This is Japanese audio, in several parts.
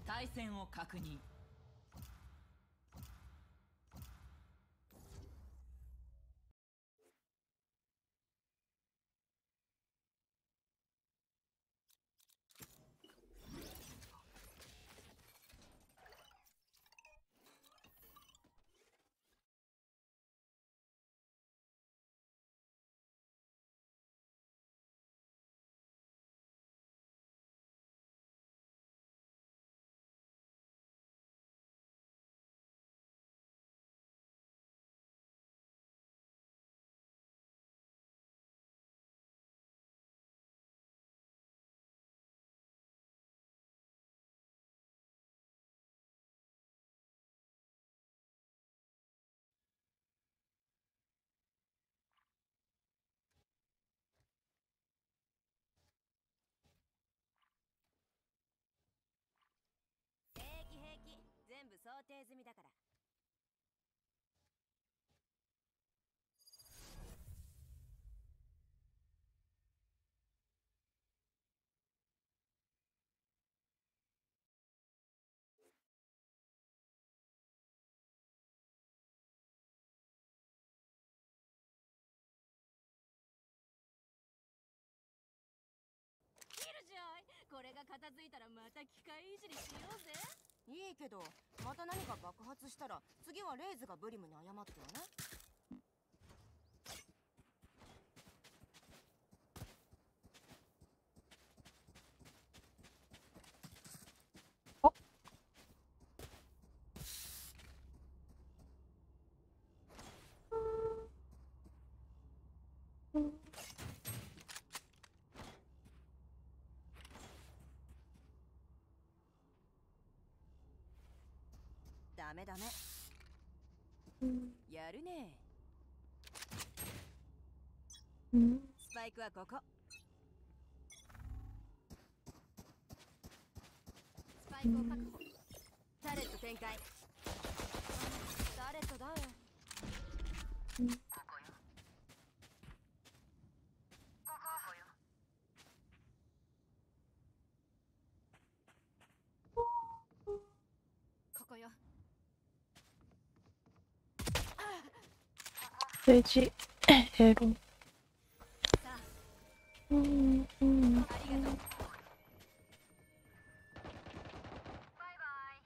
対戦を確認。 全部想定済みだから。キルジョイ、これが片付いたらまた機械いじりしようぜ。いいけど、また何か爆発したら次はレイズがブリムに謝ってよね。ダメダメ。やるね。スパイクはここ。スパイクを確保。タレット展開。タレットだよ。ここよ。ここよ。ここよ。 돼지 에로. さあ。ありがとう。バイバイ。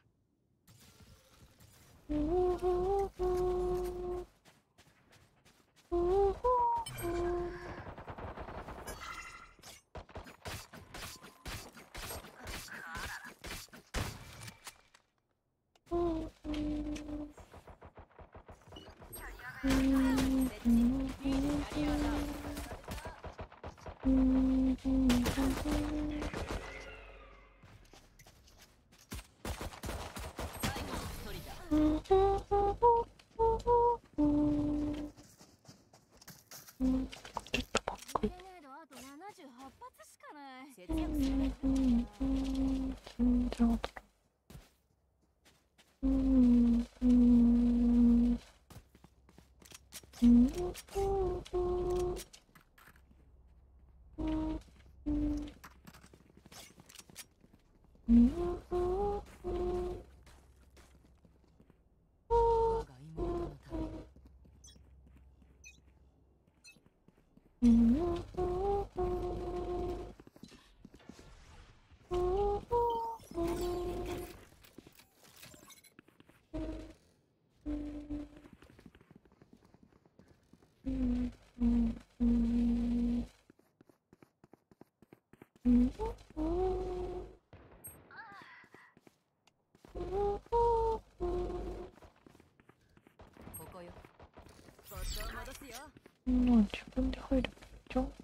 自分で入るじゃん。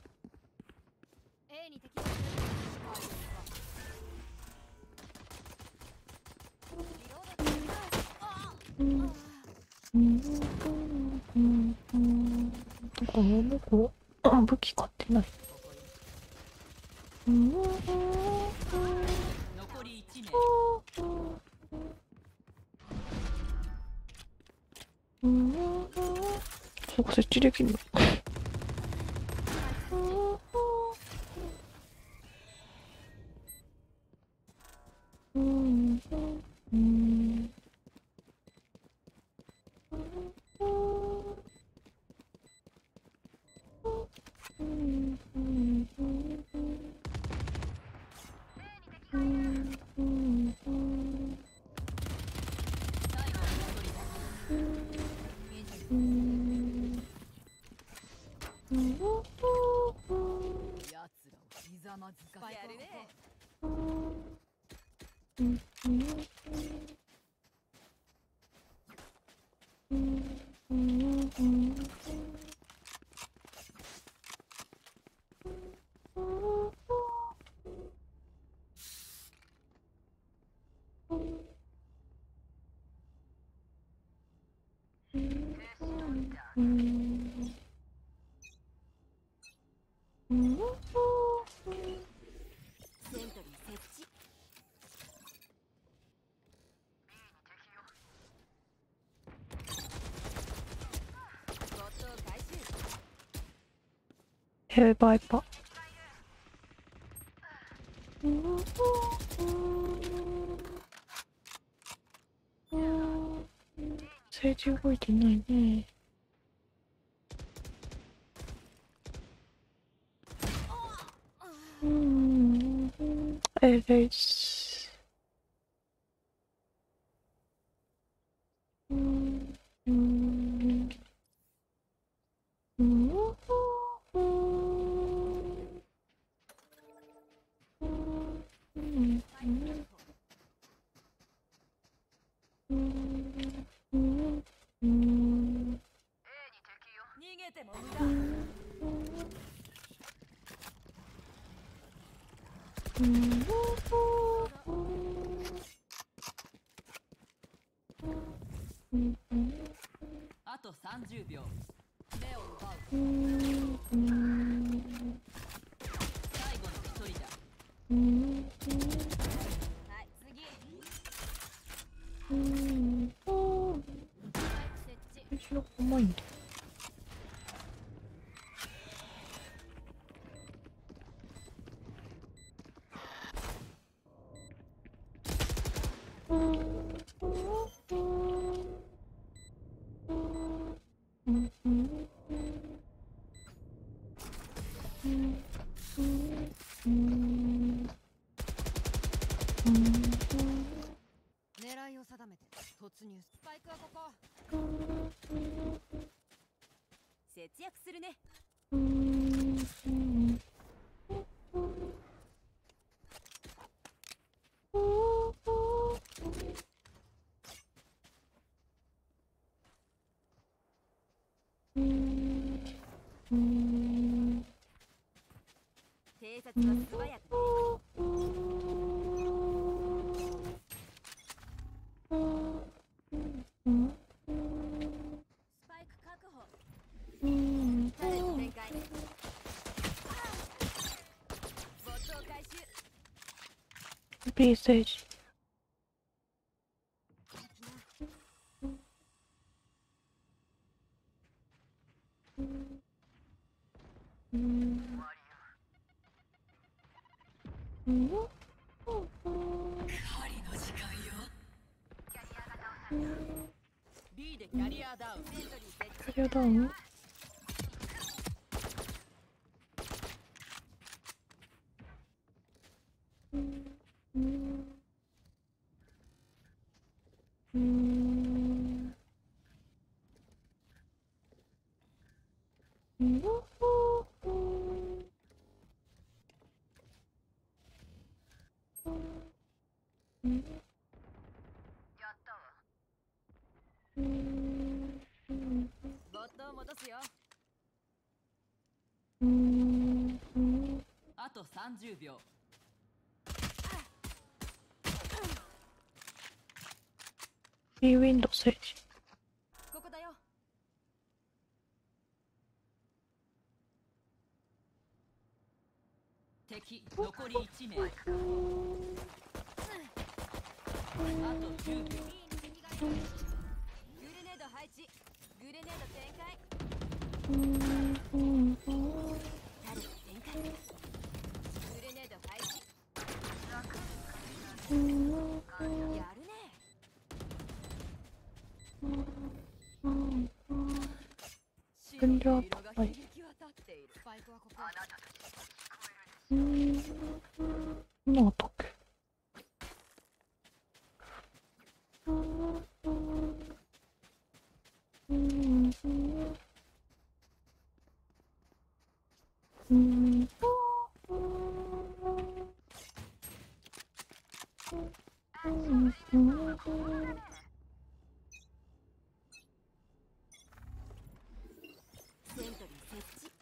武器買ってない。 残り1名。 そこ設置できるの。 ざまずかやるね。 セントリー設置。強盗回収。 バイパ。政治動いてないね。レイス。 逃げても無駄。あと30秒。目を奪う。最後の一人だ。 はい、次。 後ろ重いんだよ。 狙いを定めて突入。スパイクはここ。節約するね。偵察は素早く。スパイク確保。タレント展開。ボットを回収。 B ステージ。 狩りの時間よ。B でキャリアダウン。 セントリー設置。 キャリアダウン。 ボットを戻すよ。 あと30秒。 B ウィンドウステージ。 ここだよ。 敵残り1名。あと10秒。 グレネード配置。グレネード展開。タレット展開。グレネード配置。やるね。 分量高い。 スパイクはここ。 なんだっけ。 セントリー設置。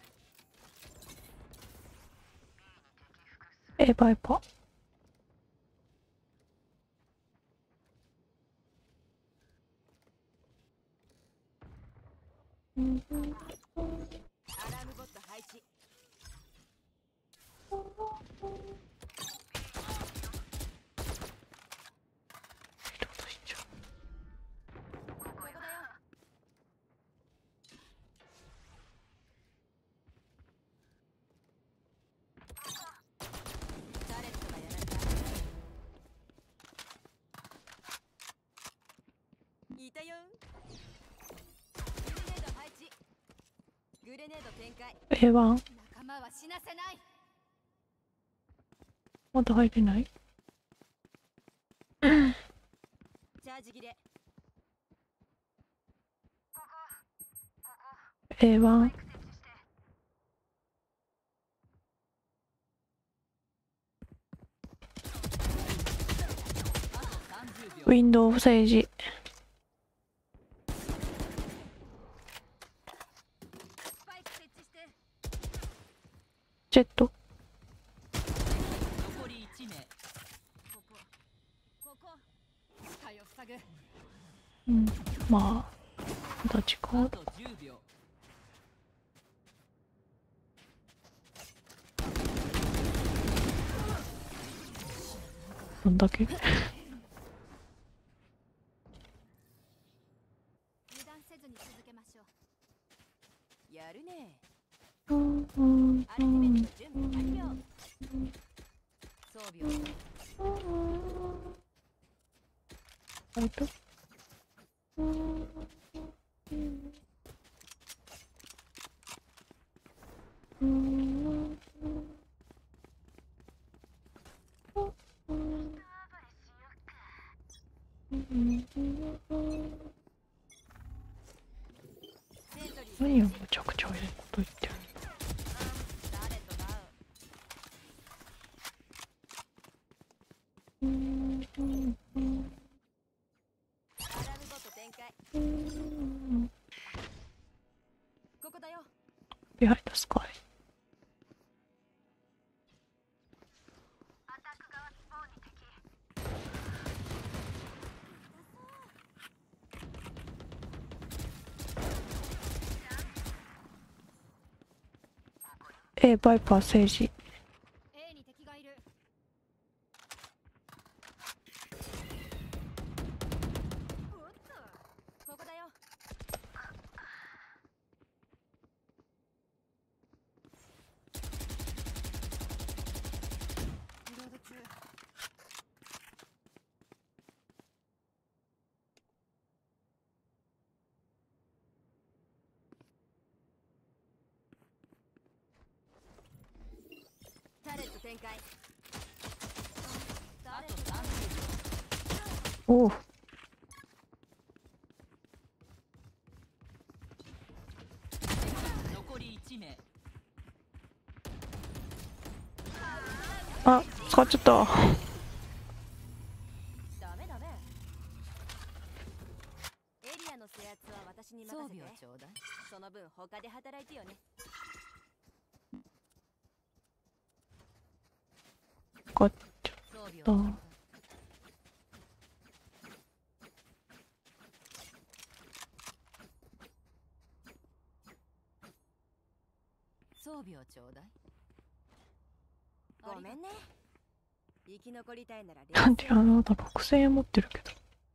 バイパー。 アラームボット配置。ここだよ。タレットがやられた。いたよ。グレネード配置。グレネード展開。 A1。 仲間は死なせない。 まだ入れない。 チャージ切れ。 A1。 あと30秒。 ウィンドウ防いじ。 スパイク設置して。 ジェット。 残り1名。 ここ。視界を塞ぐ。 まあまだ時間ある。 あと10秒。 どんだけ。 油断せずに続けましょう。やるね。アルティメット準備完了。装備を。 あれと。 セントリー何をむちゃくちゃいいこと言ってる。 誰となアラームボット展開。ここだよ。 Behind the sky。バイパー政治。 A に敵がいる。おっと、ここだよ。リロード中。タレット展開。 あと30 おお。 秒。残り1名。 あ、使っちゃった。 ダメダメ。エリアの制圧は私に任せて。 装備をちょうだい。 その分他で働いてよね。 使っちゃ装備をった。 装備をちょうだい。 ごめんね。生き残りたいならなんであなた6000円持ってるけど。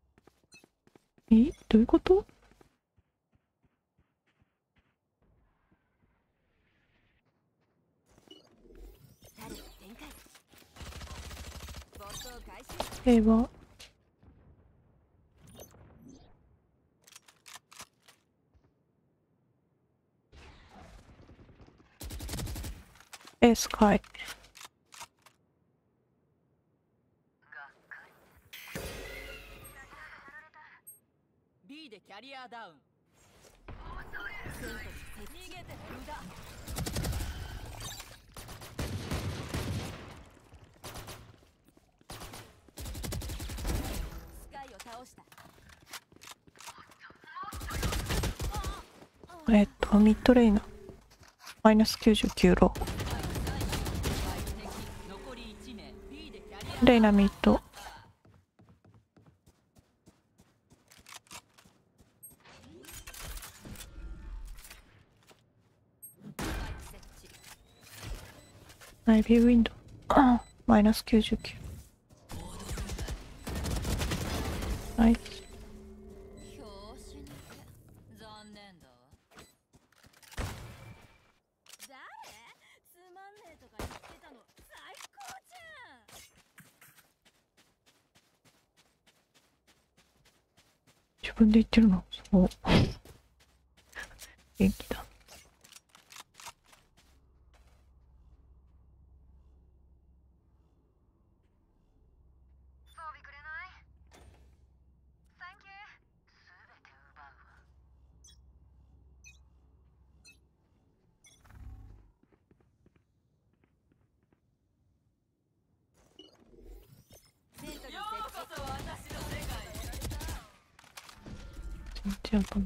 どういうこと？ タレット展開。ボットを開始。 平和。 A スカイ。 B でキャリアダウン。逃げても無駄。 スカイを倒した。 ミッドレイナー。マイナス99ロー。 残り1名。B でキャリアレイナミッド。ナイビーウィンドウ。マイナス99。ナイス。 拍子抜け。残念だわ。誰？つまんねえとか言ってたの最高じゃん。 自分で言ってるのそう。元気だ。 ようこそ私の世界へ。 全然当たんない。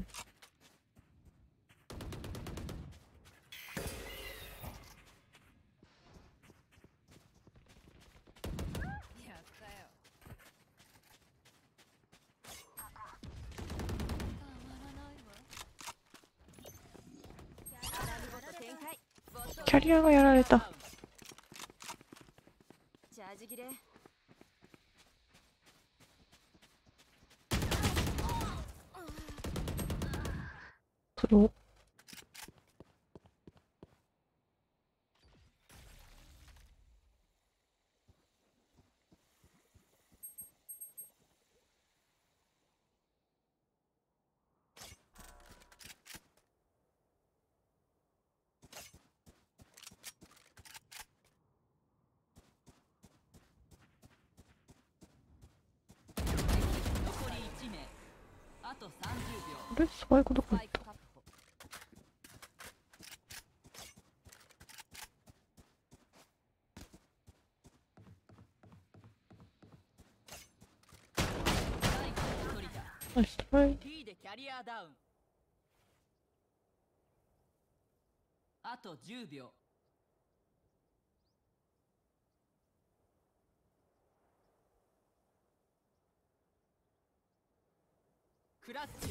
やったよ。たまらないわ。アラムボット展開。 キャリアがやられた。 チャージ切れ。 それを。 残り1名。あと30秒。 あれそういうことかスパイク確保。 最後の1人だ。 ナイストライ。 B でキャリアダウン。あと10秒。クラッチ。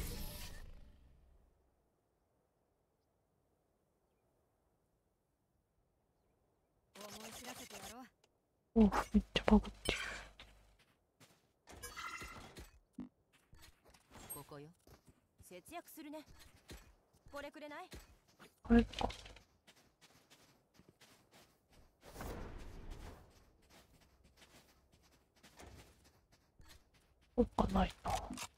思い知らせてやろう。 おうめっちゃバグってる。 ここよ。節約するね。これくれない？ あれか。そうかないな。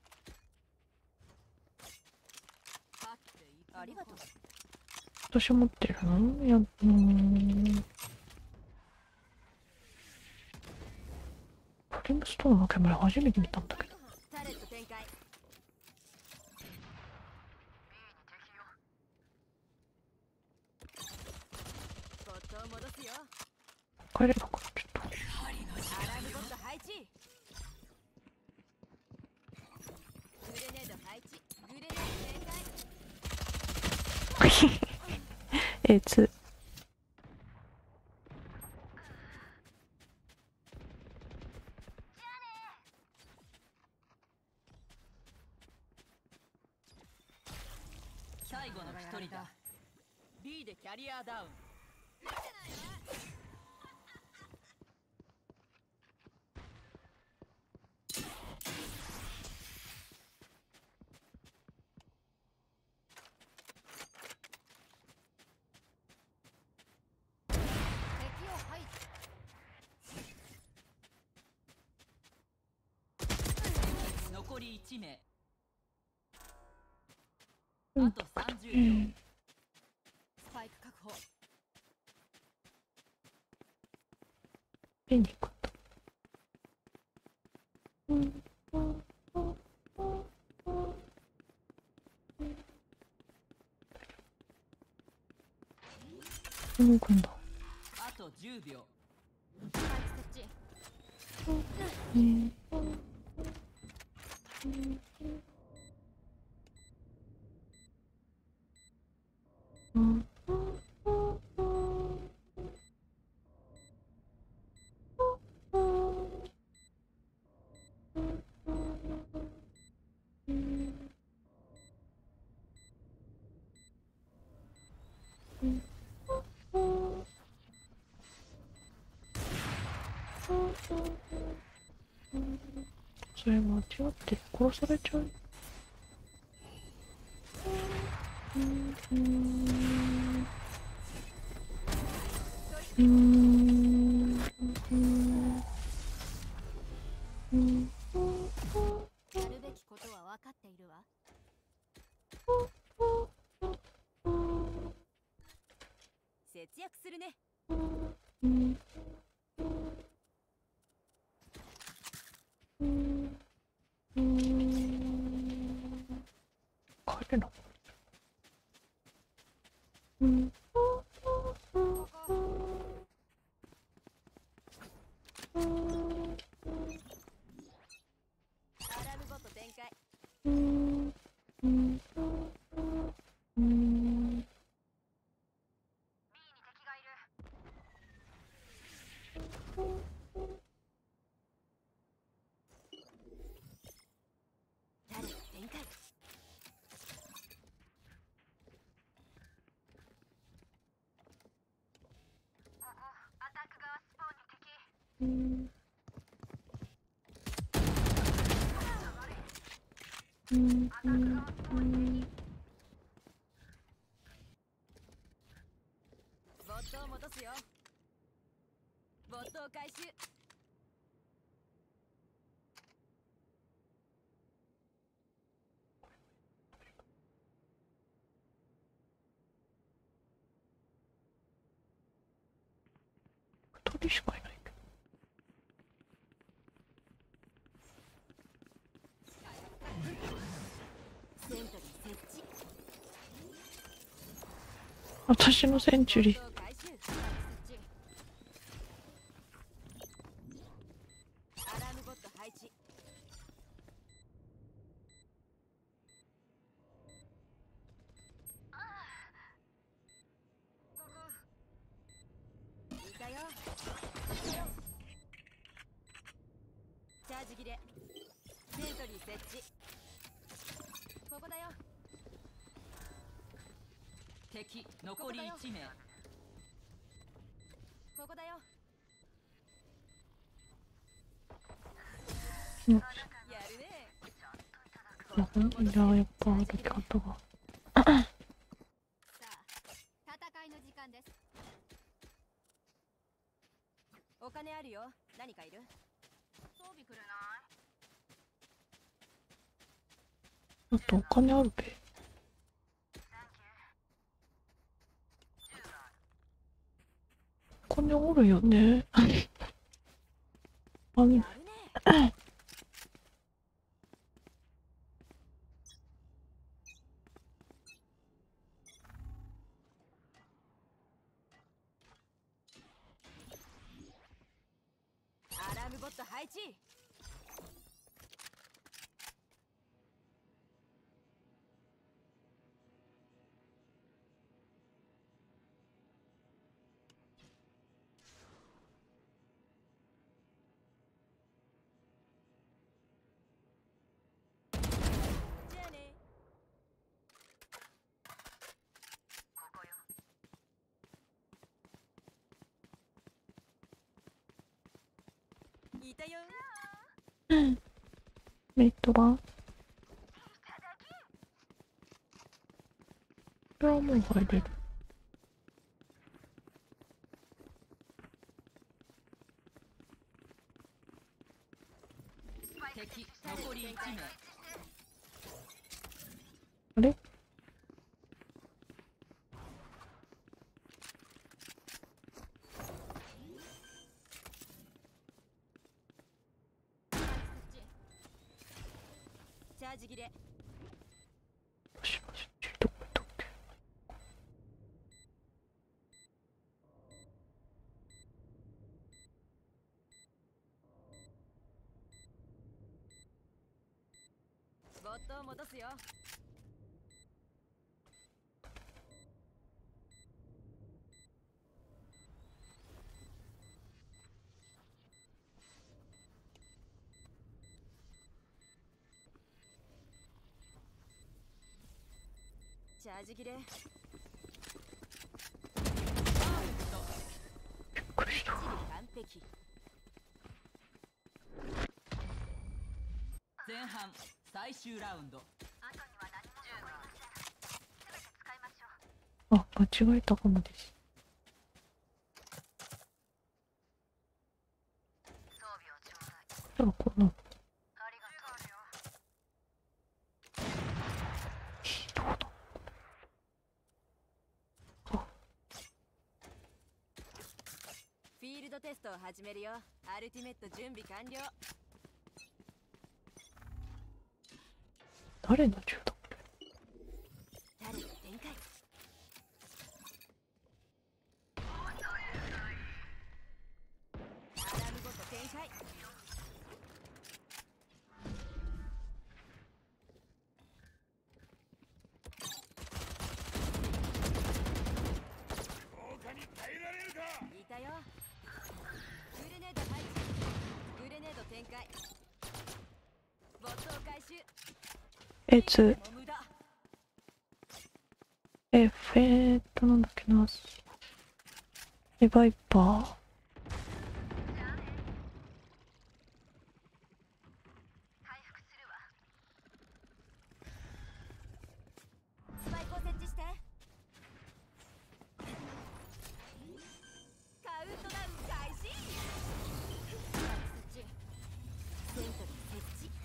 ありがとう。 私持ってるの？いや、プリムストーンの煙初めて見たんだけど。 タレット展開。ボットを戻すよ。 帰れなかった。ちょっアラームボット配置。グレネード配置。グレネード展開。 と。A2。 最後の1人だ。B でキャリアダウン。 敵を排除。 残り1名。 うんあと30秒。 スパイク確保。 動くんだ。 あと10秒。 スパイク設置。 それ間違って殺されちゃう。 やるべきことは分かっているわ。節約するね。 帰れな。 アラームボット展開。タレ展開。ボットを戻すよ。ボットを回収。 2人しかいないけセントリー設置。 ど。私のセンチュリー。 ボットを回収。設置。アラームボット配置。いたよ。チャージ切れ。セントリー設置。ここだよ。 敵残り1名。 ここだよ。 うん。 やるね。 じゃあやっぱ歩き方が。 さあ、戦いの時間です。お金あるよ。何かいる？装備くれない？ あとお金あるべ。お金あるよね。あのやるね。アラームボット配置。じゃあね。ここよ。いたよ。 メリットが。これはもう入れる。 敵残り1名。 あれチャージ切れ。 私のセンチュリーどこ行ったっけ。 ットを戻すよ。チャージ切れ。 びっくりした。 完璧。 前半最終ラウンド。 あ、間違えたかもです。じゃあこのどうだ。 フィールドテストを始めるよ。アルティメット準備完了。 誰の銃だ。 タレット展開。アラームごと展開。いたよ。グレネード配置。グレネード展開。ボットを回収。 It's 無駄。 なんだっけな。レバイパー。 スパイクを設置して。カウントダウン開始。設置。セントリー設置。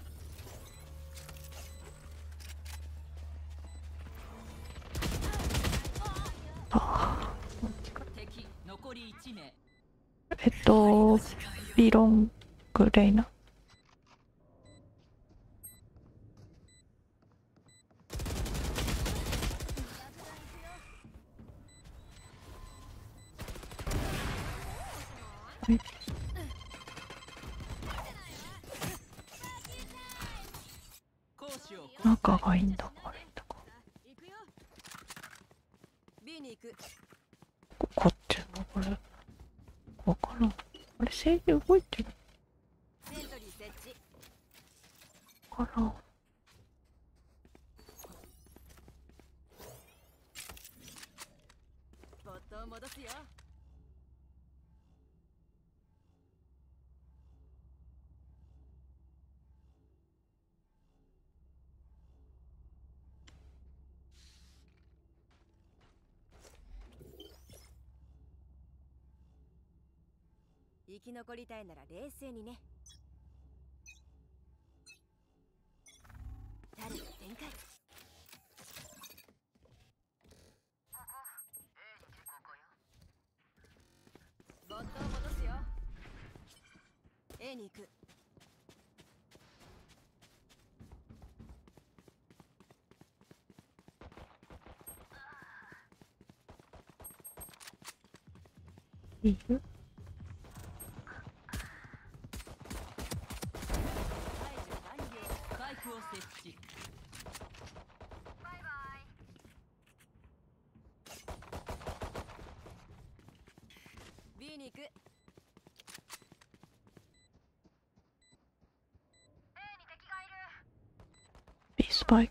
敵残り1名。 ビロングレイナ。はい、仲がいいんだ。悪いんだか。 行くよ。B に行く。 こっちのこれ。わからん。あれ、制御動いてる。 セントリー設置。 わからん。 ボットを戻すよ。生き残りたいなら冷静にね。タレット展開。ボットを戻すよ。A に行く。 いいよ。 スパイクを設置。 バイバイ。B に行く。A に敵がいる。 ビスパイク。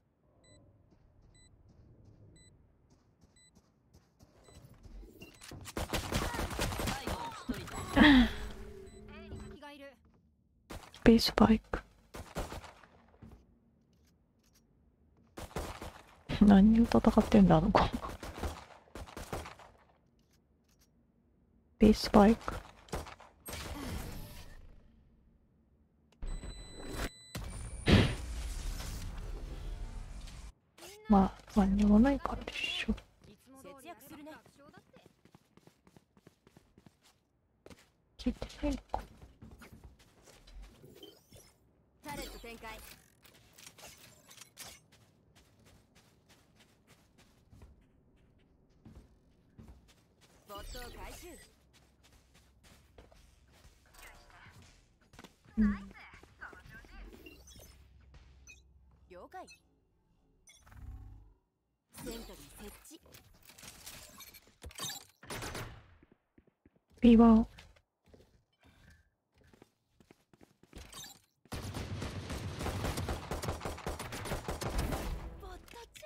最後の一人だ。 A に敵がいる。 ビスパイク。何を戦ってんだあの子。ビスパイク。まあ何にもないからでしょ。 節約するね。 聞いてないのか。 タレット展開。ボットを回収。 うん。 ントリー設置。 B はボットち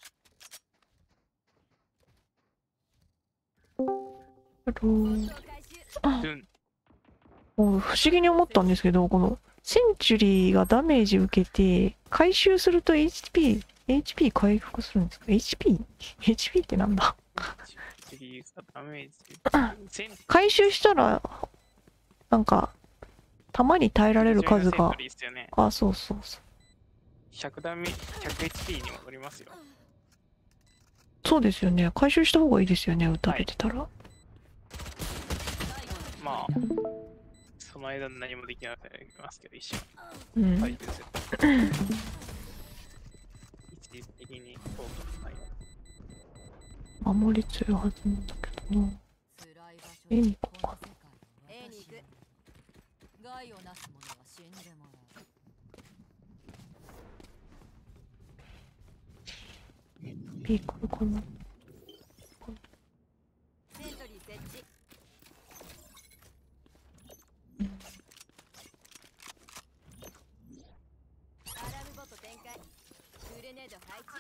あとゃん。回収。 ドゥン。 もう不思議に思ったんですけど、このセンチュリーがダメージ受けて回収すると HP 回復するんですか？ HP ってなんだ？ シリーズダメージ。セン回収したらなんか弾に耐えられる数が、 セントリーですよね。 あ、そうそうそう、 100ダメ、100HP に戻りますよ。 そうですよね。回収した方がいいですよね、撃たれてたら。 まあ、その間何もできなくなりますけど、一瞬。 うん、 回収する。一時的に効果ない。 守り強いはずなんだけどな。 辛い場所絵にここか A に行く。 害をなす者は死んでもらう。 B 来るかな。 セントリー設置。アラームボット展開。グレネード配置。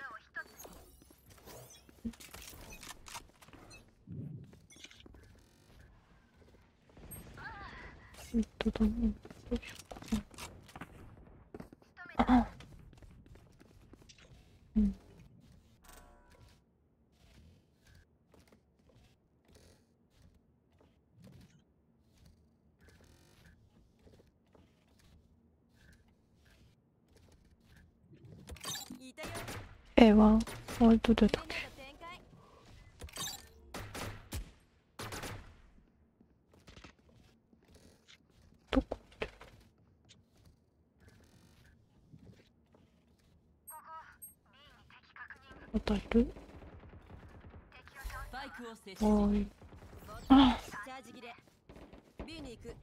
ミッドだね。どうしようかな。あ、うん。 いたよ。 A は割と出たっけ。 グレネード展開。 どこって当たる？ スパイクを設置。 はーい。 ボットあ、 チャージ切れ。B に行く。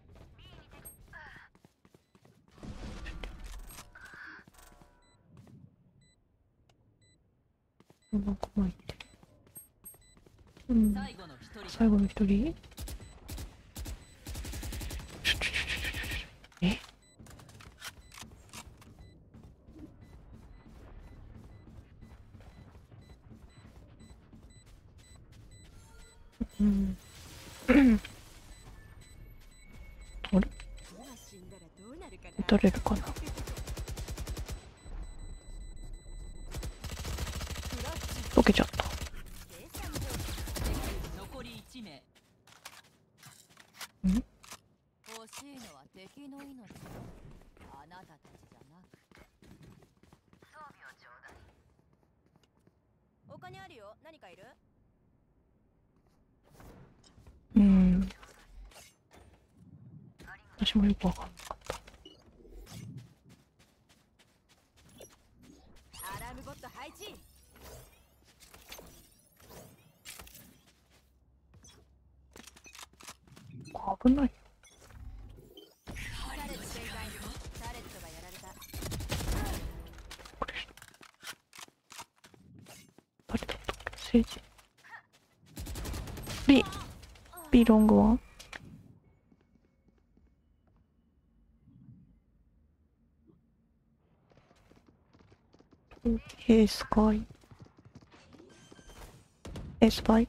なんか前行って。うん。 最後の一人。 最後の一人？え？うん。あれ？ 今死んだらどうなるかな。 撃たれるかな。溶けちゃった。 計算上。 残り1名。 ん？ 欲しいのは敵の命。あなたたちじゃなく。 お金あるよ。何かいる？ うん。私もよくわかんなかった。 アラームボット配置。 危ないよ。 タレット展開。タレットがやられた。 これ。誰だったっけ？政治。B ロングワン。A スカイ。A スパイ。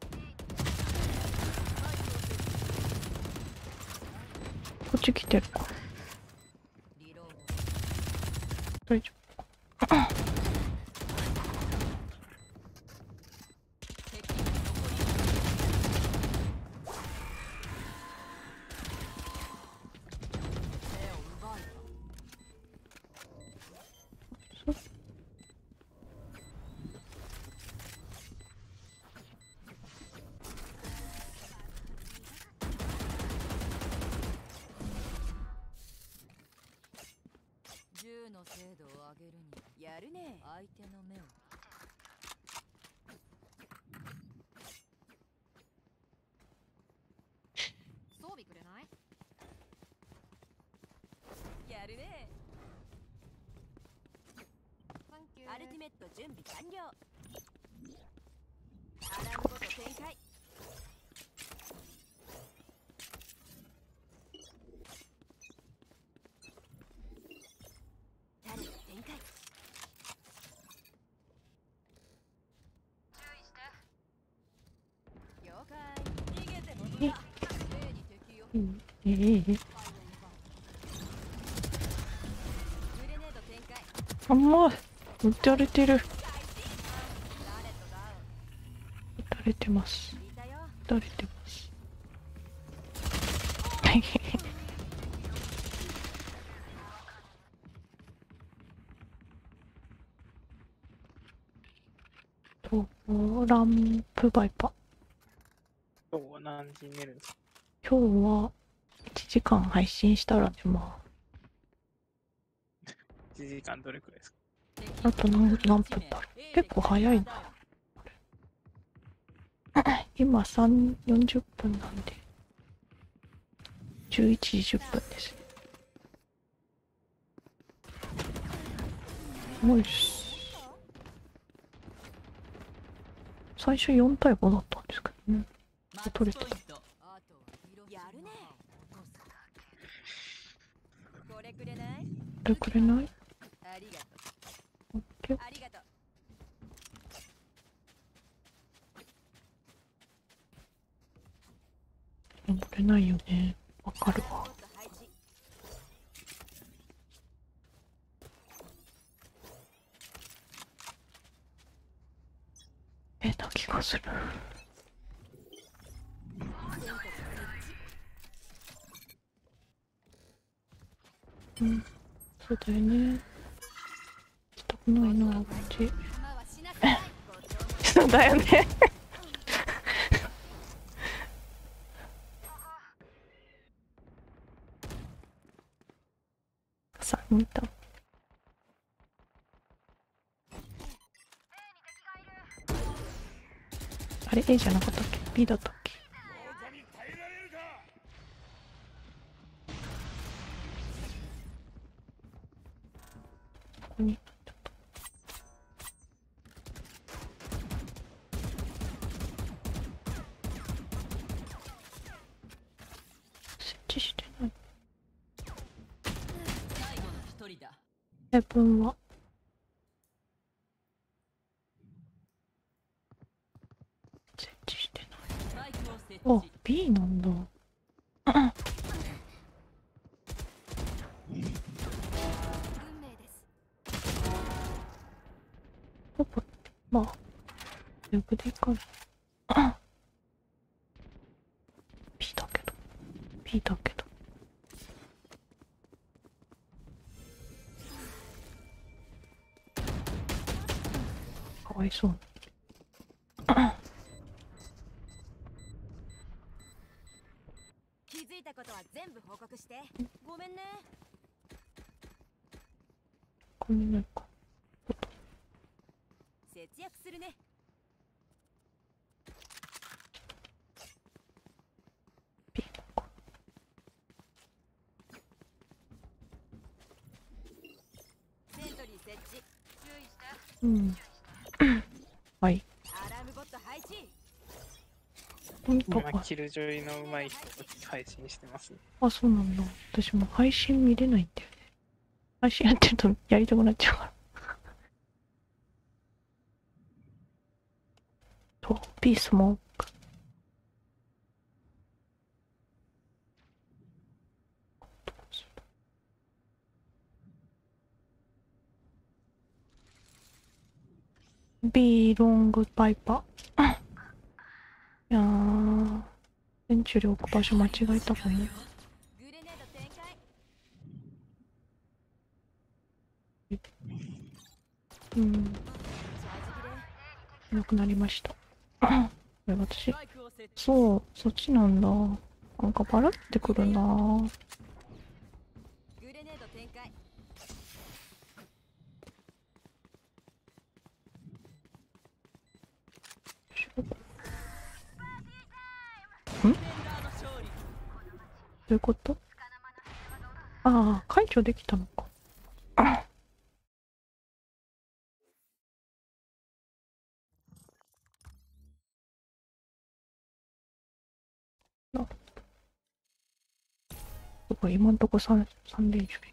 こっち来てるか。 リロー大丈夫。 ド。敵残り。手を奪うか。銃の精度を上げるにやるね。 相手の目を。 装備くれない？やるね。アルティメット準備完了。 うん。 グレネード展開。 あんま撃たれてる。 ラレットダ撃たれてます。 ウン。いたよ。 撃たれてます。と、ランプバイパ。 今日は何時に寝るんですか？ 今日は1時間配信したらね、ま 1時間どれくらいですか？ あ、あと何分だろう。結構早いな。今40分なんで、11時10分ですね。もう最初4対5だったんですけどね。取れてた。 やるね。これくれない？ これくれない？ ありがとオッケー。 う。ありがとう。 登れないよね。わかるわ。 もっと配置。 な気がする。うん、そうだよね。したくないな、こっち。 今はしなさい。 そうだよね。さあ、見た。あれ A じゃなかったっけ ?B だったっけ？ここにちょっと設置してない。 最後の一人だ。 ヘブンは設置してない。 スパイクを設あ、 置。 B なんだ。 運命です。 ポポまあ、ウェブでいいかな。B だけど。B だけど。かわいそう。 気づいたことは全部報告して。ごめんね。 ここにないか。 節約するね。 B だか。 セントリー設置。注意して。 うん。はい。 アラームボット配置。 ほんと今、キルジョイの上手い人が配信してますね。 あ、そうなんだ。私も配信見れないんだよね。配信やってるとやりたくなっちゃうから。と、ピースも。B ロングバイパー。いやー、センチュリー置く場所間違えたかも。 グレネード展開。 うん、 チャージ切れ。 なくなりました。これ私、 スパイクを設置。 そう、そっちなんだ。なんかバラってくるなぁ。 グレネード展開。 どういうこと？ああ、解除できたのか。すごい、今んとこ3連勝。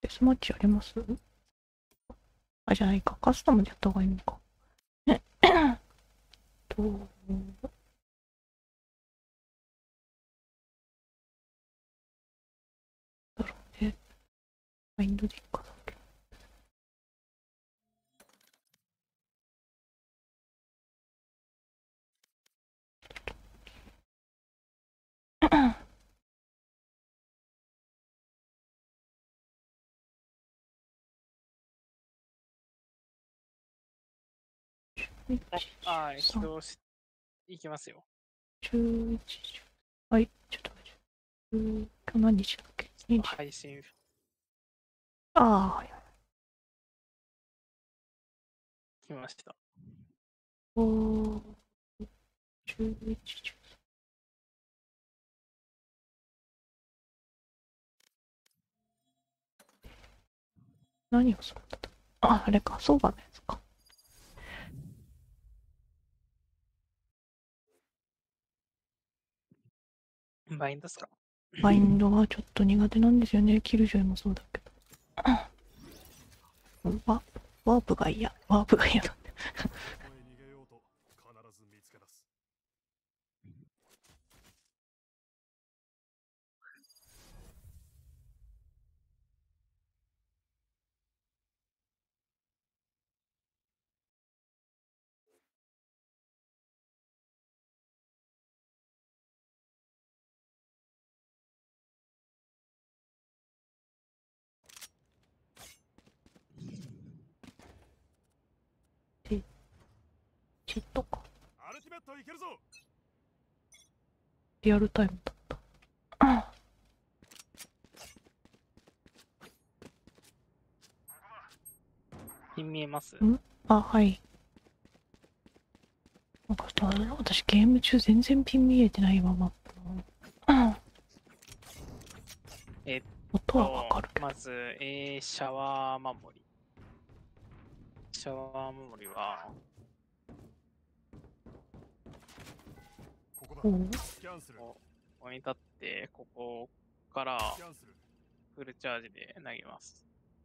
デスマッチあります？あ、じゃないか。カスタムでやった方がいいのか。と、だろうね。マインドでいいかな。 ああ、起動し、いきますよ。 11時。はい、ちょっと待って。今日何日だっけ？ 20。 配信、 ああ、はいはい。 来ました。 おー、11時。何をするんだった？あ、あれか、相場のやつか。 バインドっすか？ バインドはちょっと苦手なんですよね。キルジョイもそうだけど。ワープが嫌。ワープが嫌だ。チットか。リアルタイムだった。 ピン見えます？ あ、はい。なんかさ、私ゲーム中全然ピン見えてないわ、マップの。音はわかるけど。 まず、シャワー守り。シャワー守りは、 おう、 ここに立って、ここからフルチャージで投げます。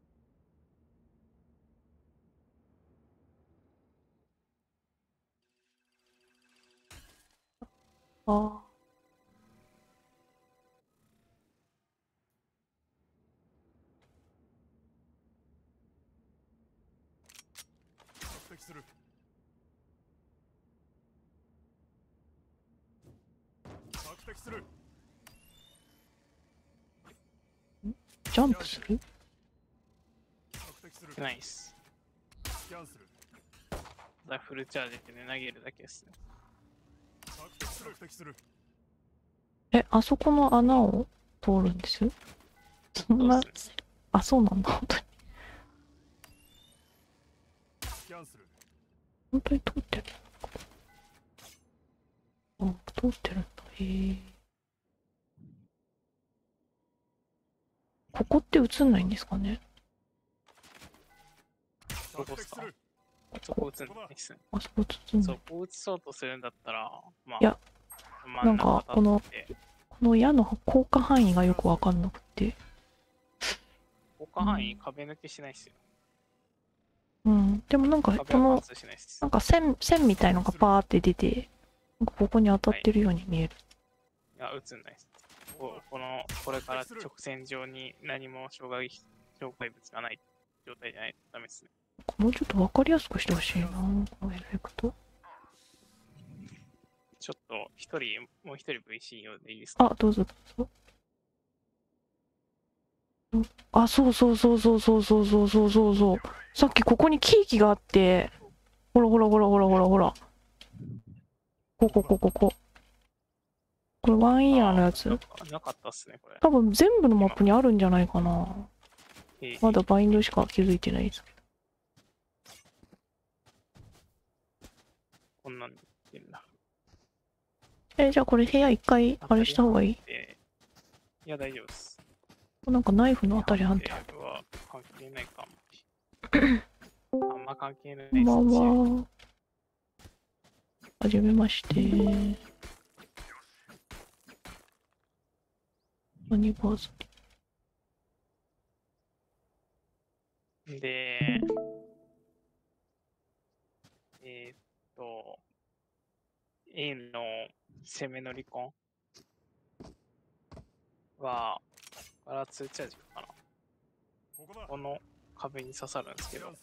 あー、ジャンプする？ ナイス。フルチャージで投げるだけですね。 え、あそこの穴を通るんです？そんな、 そうっすね。 あ、そうなんだ、本当に。本当に通ってる。あ、通ってるんだ。へえ。ここって映んないんですかね？ どこっすか？そこ映んないっすね。 あそこ映んなそ、 い。 こう映そうとするんだったら、まあ、 いや、 真ん中立ってこの矢の効果範囲がよくわかんなくて。 効果範囲壁抜けしないっすよ。 うん。でもなんか、 壁は貫通しないっす。 なんか線みたいのがパーって出て、なんかここに当たってるように見える。 いや、映んないっす。これから直線上に何も障害物がない状態じゃないとダメっすね。 もうちょっとわかりやすくしてほしいな、このエフェクト。 ちょっともう一人 VC 用でいいですか？ あ、どうぞどうぞ。あ、そうそうそうそうそうそうそうそうそうそう。さっきここにケーキがあって、ほらほらほらほらほらほら。ここ。これワンイヤーのやつ？ なかったっすね、これ。 多分全部のマップにあるんじゃないかな。まだバインドしか気づいてないですけど。 こんなんでんだ。 じゃあこれ部屋一回あれした方がいい？ いや、大丈夫です。 なんかナイフの当たり判定。 は関係ないかも。あんま関係ないっすね。 こんばんは。はじめまして。アニバーサリー。 で、えーっと、A の攻めの離婚は、ガラツーチャージかな。この壁に刺さるんですけど、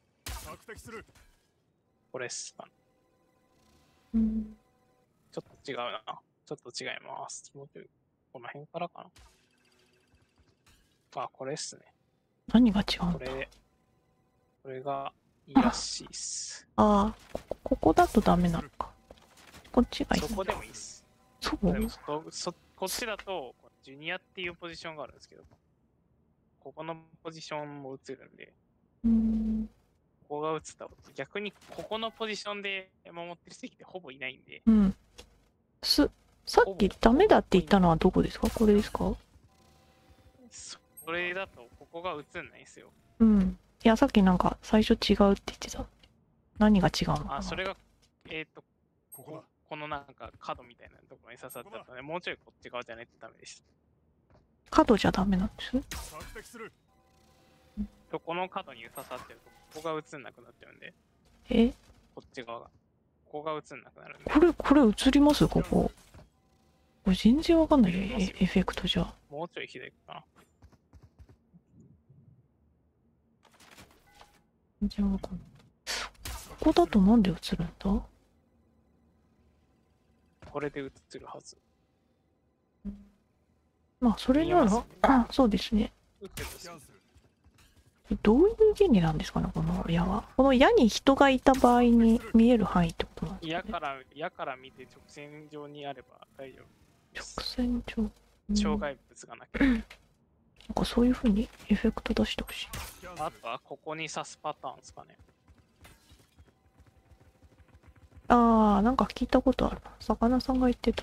これっすかね。 うん。 ちょっと違うな。ちょっと違います。もうちょい、この辺からかな。あ、これっすね。 何が違うんだ。 これがいいらしいっす。 ああ、ここだとダメなのか。こっちがいいの。 そこでもいいっす。 そうでもこっちだと、ジュニアっていうポジションがあるんですけど、ここのポジションも映るんで、ここが映ったら、逆にここのポジションで守ってる人ってほぼいないんで、 うん。さっきダメだって言ったのはどこですか？これですか？ それだとここが映んないんですよ。 うん。いや、さっきなんか最初違うって言ってた。何が違うのかな？ あ、それが、このなんか角みたいなところに刺さってたので、もうちょいこっち側じゃないとダメでした。 角じゃダメなんです？ この角に刺さってると、ここが映んなくなっちゃうんで、 え？ こっち側が。ここが映んなくなるんで。 これ映りますここ。これ全然わかんないよ、エフェクトじゃ。 もうちょい左かな。 全然わかんない。ここだとなんで映るんだ？ これで映るはず。 まあ、それなら、 見えますねあ、そうですね。 映るんですよ。 どういう原理なんですかね、この矢は。この矢に人がいた場合に見える範囲ってことなんですかね。 矢から見て直線上にあれば大丈夫で直す。 線上。 障害物がなければ。 なんかそういう風にエフェクト出してほしい。 あとはここに刺すパターンですかね。 ああ、なんか聞いたことあるな。魚さんが言ってた。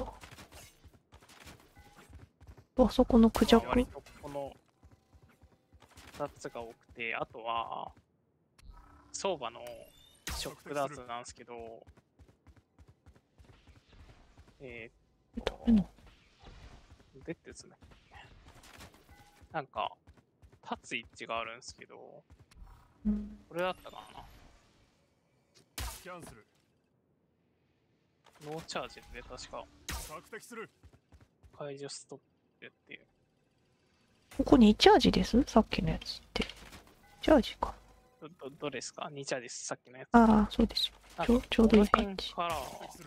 あそこのクジャク。 割とこの2つが多くて、あとは相場のショックダーツなんですけど、 ダメなの？ でってですね。なんか、立つ位置があるんですけど、 うんこれだったかな。ノーチャージで確か解除ストップっていう。 ここ2チャージです？さっきのやつって。チャージか。 どれですか？ 2 チャージです、さっきのやつ。 ああ、そうです。ちょうどいい感じ。 この辺から、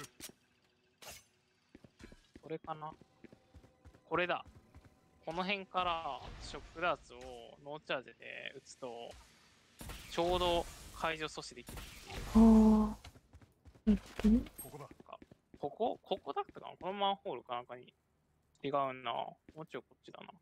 これかな？これだ。この辺からショックダーツをノーチャージで打つと、ちょうど解除阻止できるっていう。 ああ。なるほどね。 ここだったかな？このマンホールかなんかに違うな。もうちょいこっちだな。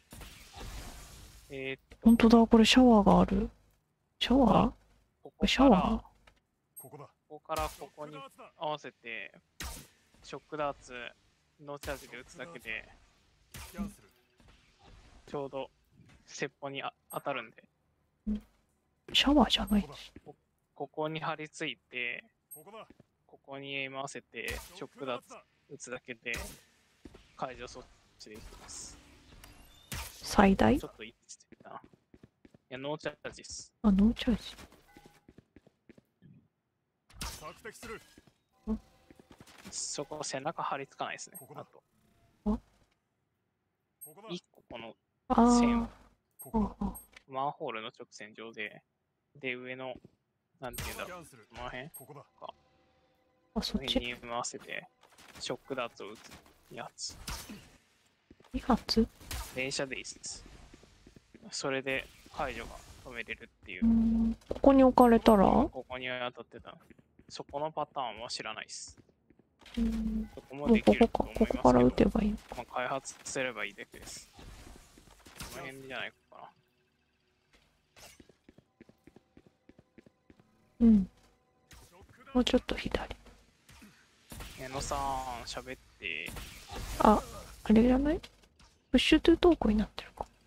本当だ、これシャワーがある。シャワー？ ここシャワここからここに合わせて、ショックダーツ、ノーチャージで打つだけで、ちょうど、接方に当たるんで。 シャワーじゃないです。 ここに張り付いて、ここにエイム合わせて、ショックダーツ打つだけで、解除措置できます。 最大？ ちょっと一致してたな。いや、ノーチャージです。 あ、ノーチャージ。 そこ、背中張り付かないですね。あと。1個この線をマンホールの直線上で、上の、なんていうんだろう、この辺か。 あ、そっち。 に合わせて、ショックダーツを打つやつ。 2発？ 連射でいいです。それで解除が止めれるっていう。 ここに置かれたら？ ここに当たってた。そこのパターンは知らないです。そこもできると思いますけど、 ここから撃てばいいのか。 まあ、開発すればいいだけです。この辺じゃないかな。 うん。もうちょっと左。 矢野さん、喋って。 あれじゃない？プッシュトゥトークになってるか。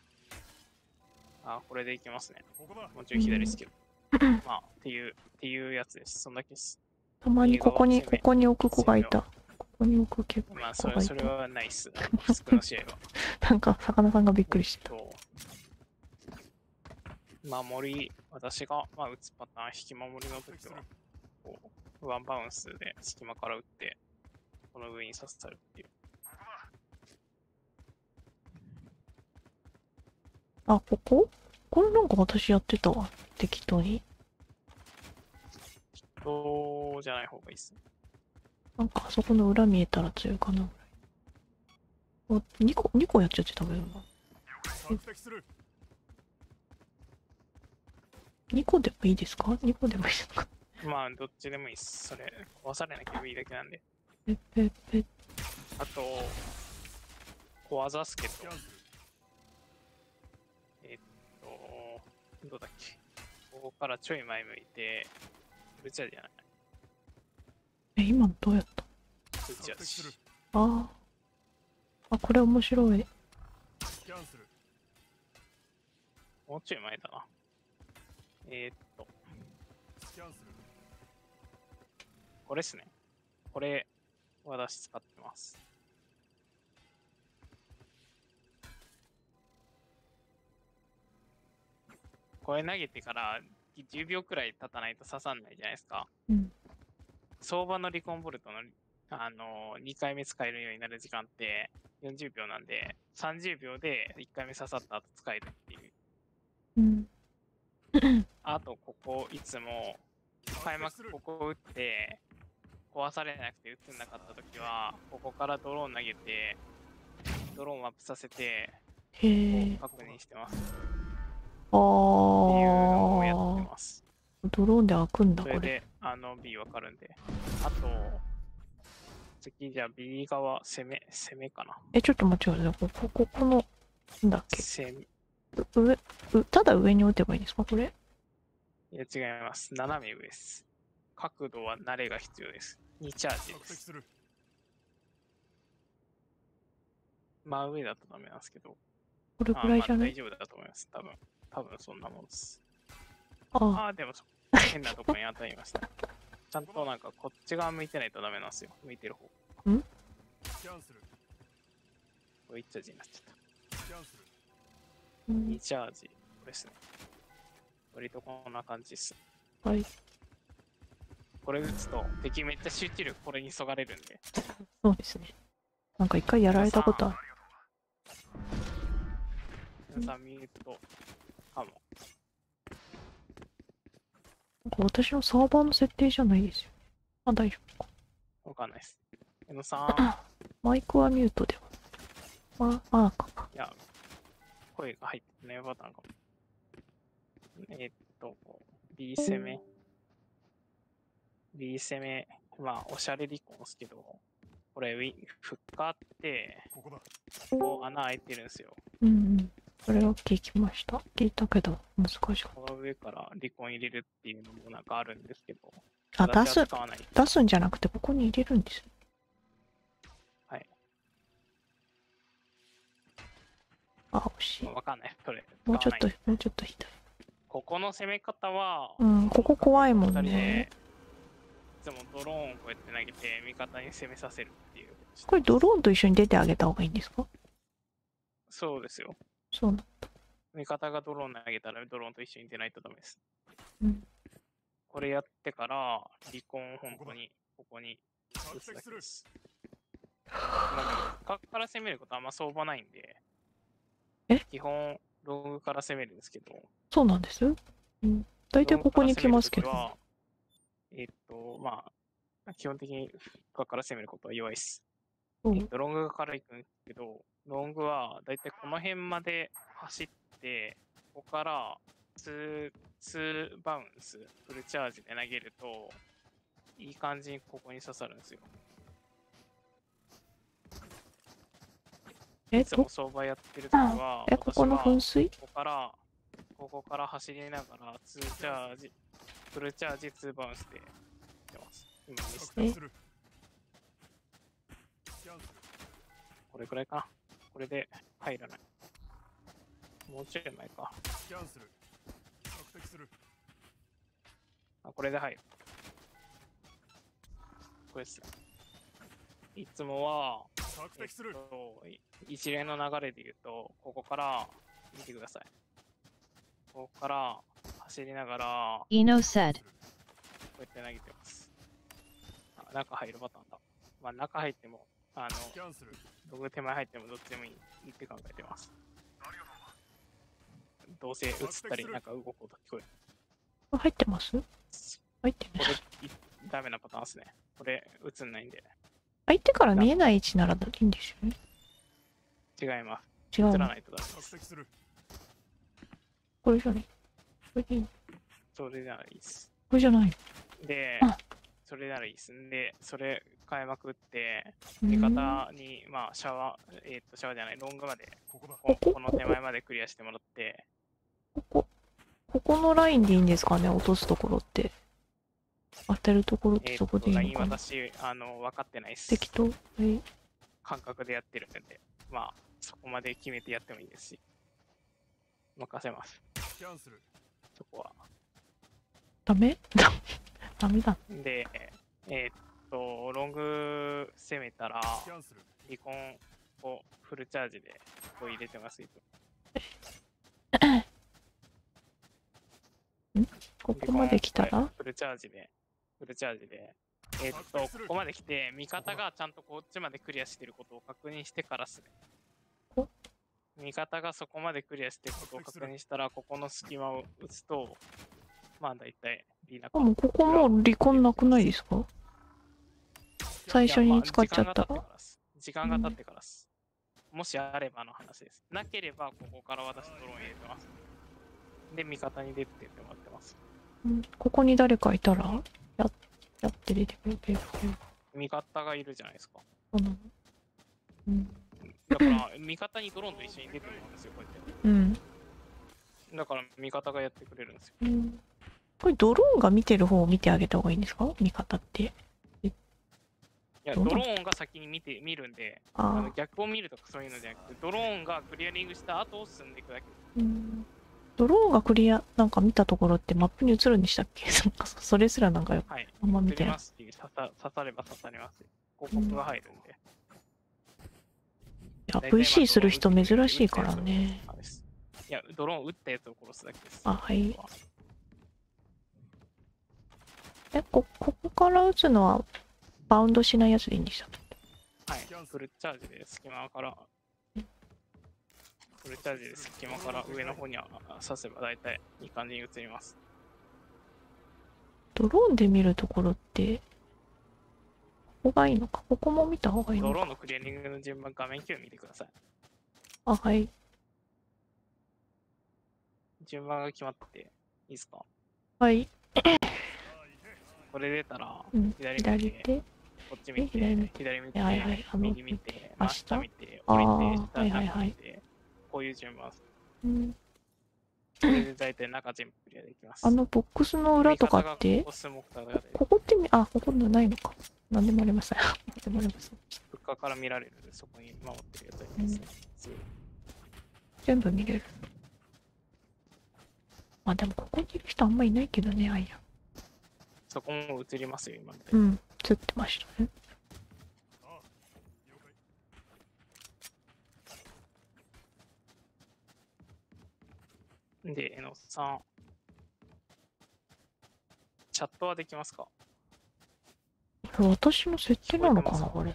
あ、これでいきますね。もうちょい左ですけど。まあ、っていうやつです。そんだけです。 たまにここに置く子がいた。ここに置く子がいた。 まあ、それはないっす。普通の試合は。 なんか、魚さんがびっくりしてた。 守り、私が、まあ、打つパターン、引き守りの時は、こう、ワンバウンスで隙間から打って、この上に刺さるっていう。 あ、こここれなんか私やってたわ。適当に。 そうじゃない方がいいっすね。 なんかあそこの裏見えたら強いかなぐらい。2個やっちゃってたけどな。2個でもいいですか ?2 個でもいいですか？ まあ、どっちでもいいっす。それ、壊されなければいいだけなんで。 ペッペッペッ。 あと、小技スケと、どうだっけ。ここからちょい前向いて、ブチャじゃない。 今のどうやったブチャし。 ああ。あ、これ面白い。 もうちょい前だな。これっすね。これ、私使ってます。これ投げてから10秒くらい経たないと刺さんないじゃないですか。 うん。 相場のリコンボルトの、2回目使えるようになる時間って40秒なんで、30秒で1回目刺さった後使えるっていう。 うん。 あと、ここ、いつも、開幕ここ打って、壊されなくて打つんなかったときは、ここからドローン投げて、ドローンアップさせて、 へえ。 確認してます。 ああ。 っていうのをやってます。 ドローンで開くんだ、 それこれ。 で、B わかるんで。あと、次じゃあ B 側、攻めかな。 ちょっと待ってください。この、なんだっけ。 攻め。 ただ上に打てばいいんですか、これ？ いや、違います。斜め上です。角度は慣れが必要です。2チャージです。真上だとダメなんですけど。 これくらいじゃない？ 大丈夫だと思います。多分そんなもんです。 あでも変なとこに当たりました。ちゃんとなんかこっち側向いてないとダメなんですよ。向いてる方。 ん？ これ1チャージになっちゃった。2チャージ。これですね。割とこんな感じです。 はい。 これ打つと敵めっちゃ集中力これにそがれるんで。 そうですね。なんか一回やられたことある。 皆さん見ると、かも。 なんか私のサーバーの設定じゃないですよ。大丈夫か。 わかんないです。江野さん。 マイクはミュートでは。 いや、声が入ってないパターンかも。B 攻め。B 攻め。まあ、おしゃれリコンですけど、これ、フッカーって、ここ穴開いてるんですよ。 うん。それは聞きました。聞いたけど、難しかった。 この上からリコン入れるっていうのもなんかあるんですけど、 出すんじゃなくて、ここに入れるんです。 はい。 惜しい。 わかんない。それ。 もうちょっと左。 ここの攻め方は、 ここ怖いもんね。 いつもドローンをこうやって投げて、味方に攻めさせるっていう。 これドローンと一緒に出てあげた方がいいんですか？ そうですよ。 そうなんだ。 味方がドローン投げたらドローンと一緒に出ないとダメです。 うん。 これやってから、リコン本当にここに打つだけです。ここから攻めることはあんま相場ないんで、基本ロングから攻めるんですけど。 そうなんです。うん。大体ここに来ますけど。 まあ、基本的にここから攻めることは弱いです。ロングから行くんですけど、ロングはだいたいこの辺まで走って、ここから2バウンス、フルチャージで投げると、いい感じにここに刺さるんですよ。いつも相場やってるときは、 ここの噴水？ ここから走りながら、2チャージ、フルチャージ、2バウンスでやってます。今見せて。これくらいかな。これで入らない。もうちょい前か。これで入る。これですね。いつもは、一連の流れで言うと、ここから見てください。 ここから走りながら、 Eno said. こうやって投げてます。あ、中入るパターンだ。まあ中入っても、僕手前入ってもどっちでもいいって考えてます。どうせ映ったりなんか動く音聞こえる。 入ってます？入ってこない。 れダメなパターンですね。これ映んないんで。 相手から見えない位置ならいいんですよね。 違います。 違うの。 映らないとダメです。 これじゃない。これでいい。 それならいいです。 これじゃない。 であ、 それならいいです。で、それ変えまくって、 うん味方に、まあ、シャワーじゃない、ロングまで、この手前までクリアしてもらって、 ここのラインでいいんですかね、落とすところって。当てるところってそこでいいラインのかな。 私、分かってないです。 適当。はい。 感覚でやってるんで、まあ、そこまで決めてやってもいいですし、任せます。そこは。 ダメダメだ。 で、ロング攻めたら、リコンをフルチャージでこう入れてます。 ここまで来たらフルチャージで、ここまで来て、味方がちゃんとこっちまでクリアしてることを確認してからすね。味方がそこまでクリアしてることを確認したら、ここの隙間を打つと、まあ大体、リーナあ、もうここもう離婚なくないですか？最初に使っちゃったら。 時間が経ってからです。もしあればの話です。なければ、ここから私ドローン入れてます。で、味方に出てってもらってます。 ここに誰かいたらやって出てくれてる。 味方がいるじゃないですか。 そうなの？ だから、味方にドローンと一緒に出てもらうんですよ、こうやって。だから、味方がやってくれるんですよ。 これドローンが見てる方を見てあげた方がいいんですか？味方って。 いや、ドローンが先に見るんで、逆を見るとかそういうのじゃなくて、ドローンがクリアリングした後を進んでいくだけです。 ドローンがクリア、なんか見たところってマップに映るんでしたっけ？それすらなんかよ、 はい、 あんま見てない。 刺されば刺されます。広告が入るんで。 いや、VC する人珍しいからね。 いや、ドローン撃ったやつを殺すだけです。 あ、はい。ここから撃つのはバウンドしないやつでいいんでしたっけ？ はい、フルチャージで隙間から上の方に刺せば大体いい感じに映ります。 ドローンで見るところって、ここがいいのか？ここも見た方がいいのか？ ドローンのクリアリングの順番、画面共有見てください。 あ、はい。 順番が決まっていいですか？ はい。 これ出たら、 左見て、 こっち見て、左見て、右見て、真下見て、降りて、下見て、こういう順番です。これで大体中全部クリアできます。 ボックスの裏とかって、ここって、ここないのか。なんでもありません。なんでもありません。 フッカーから見られるんで、そこに守ってるやつありますね。 全部見れる。まあでもここにいる人あんまいないけどね、あいや。 そこも映りますよ、今みたいに。映ってましたね。 で、さん。チャットはできますか？ 私の設定なのかな、これ。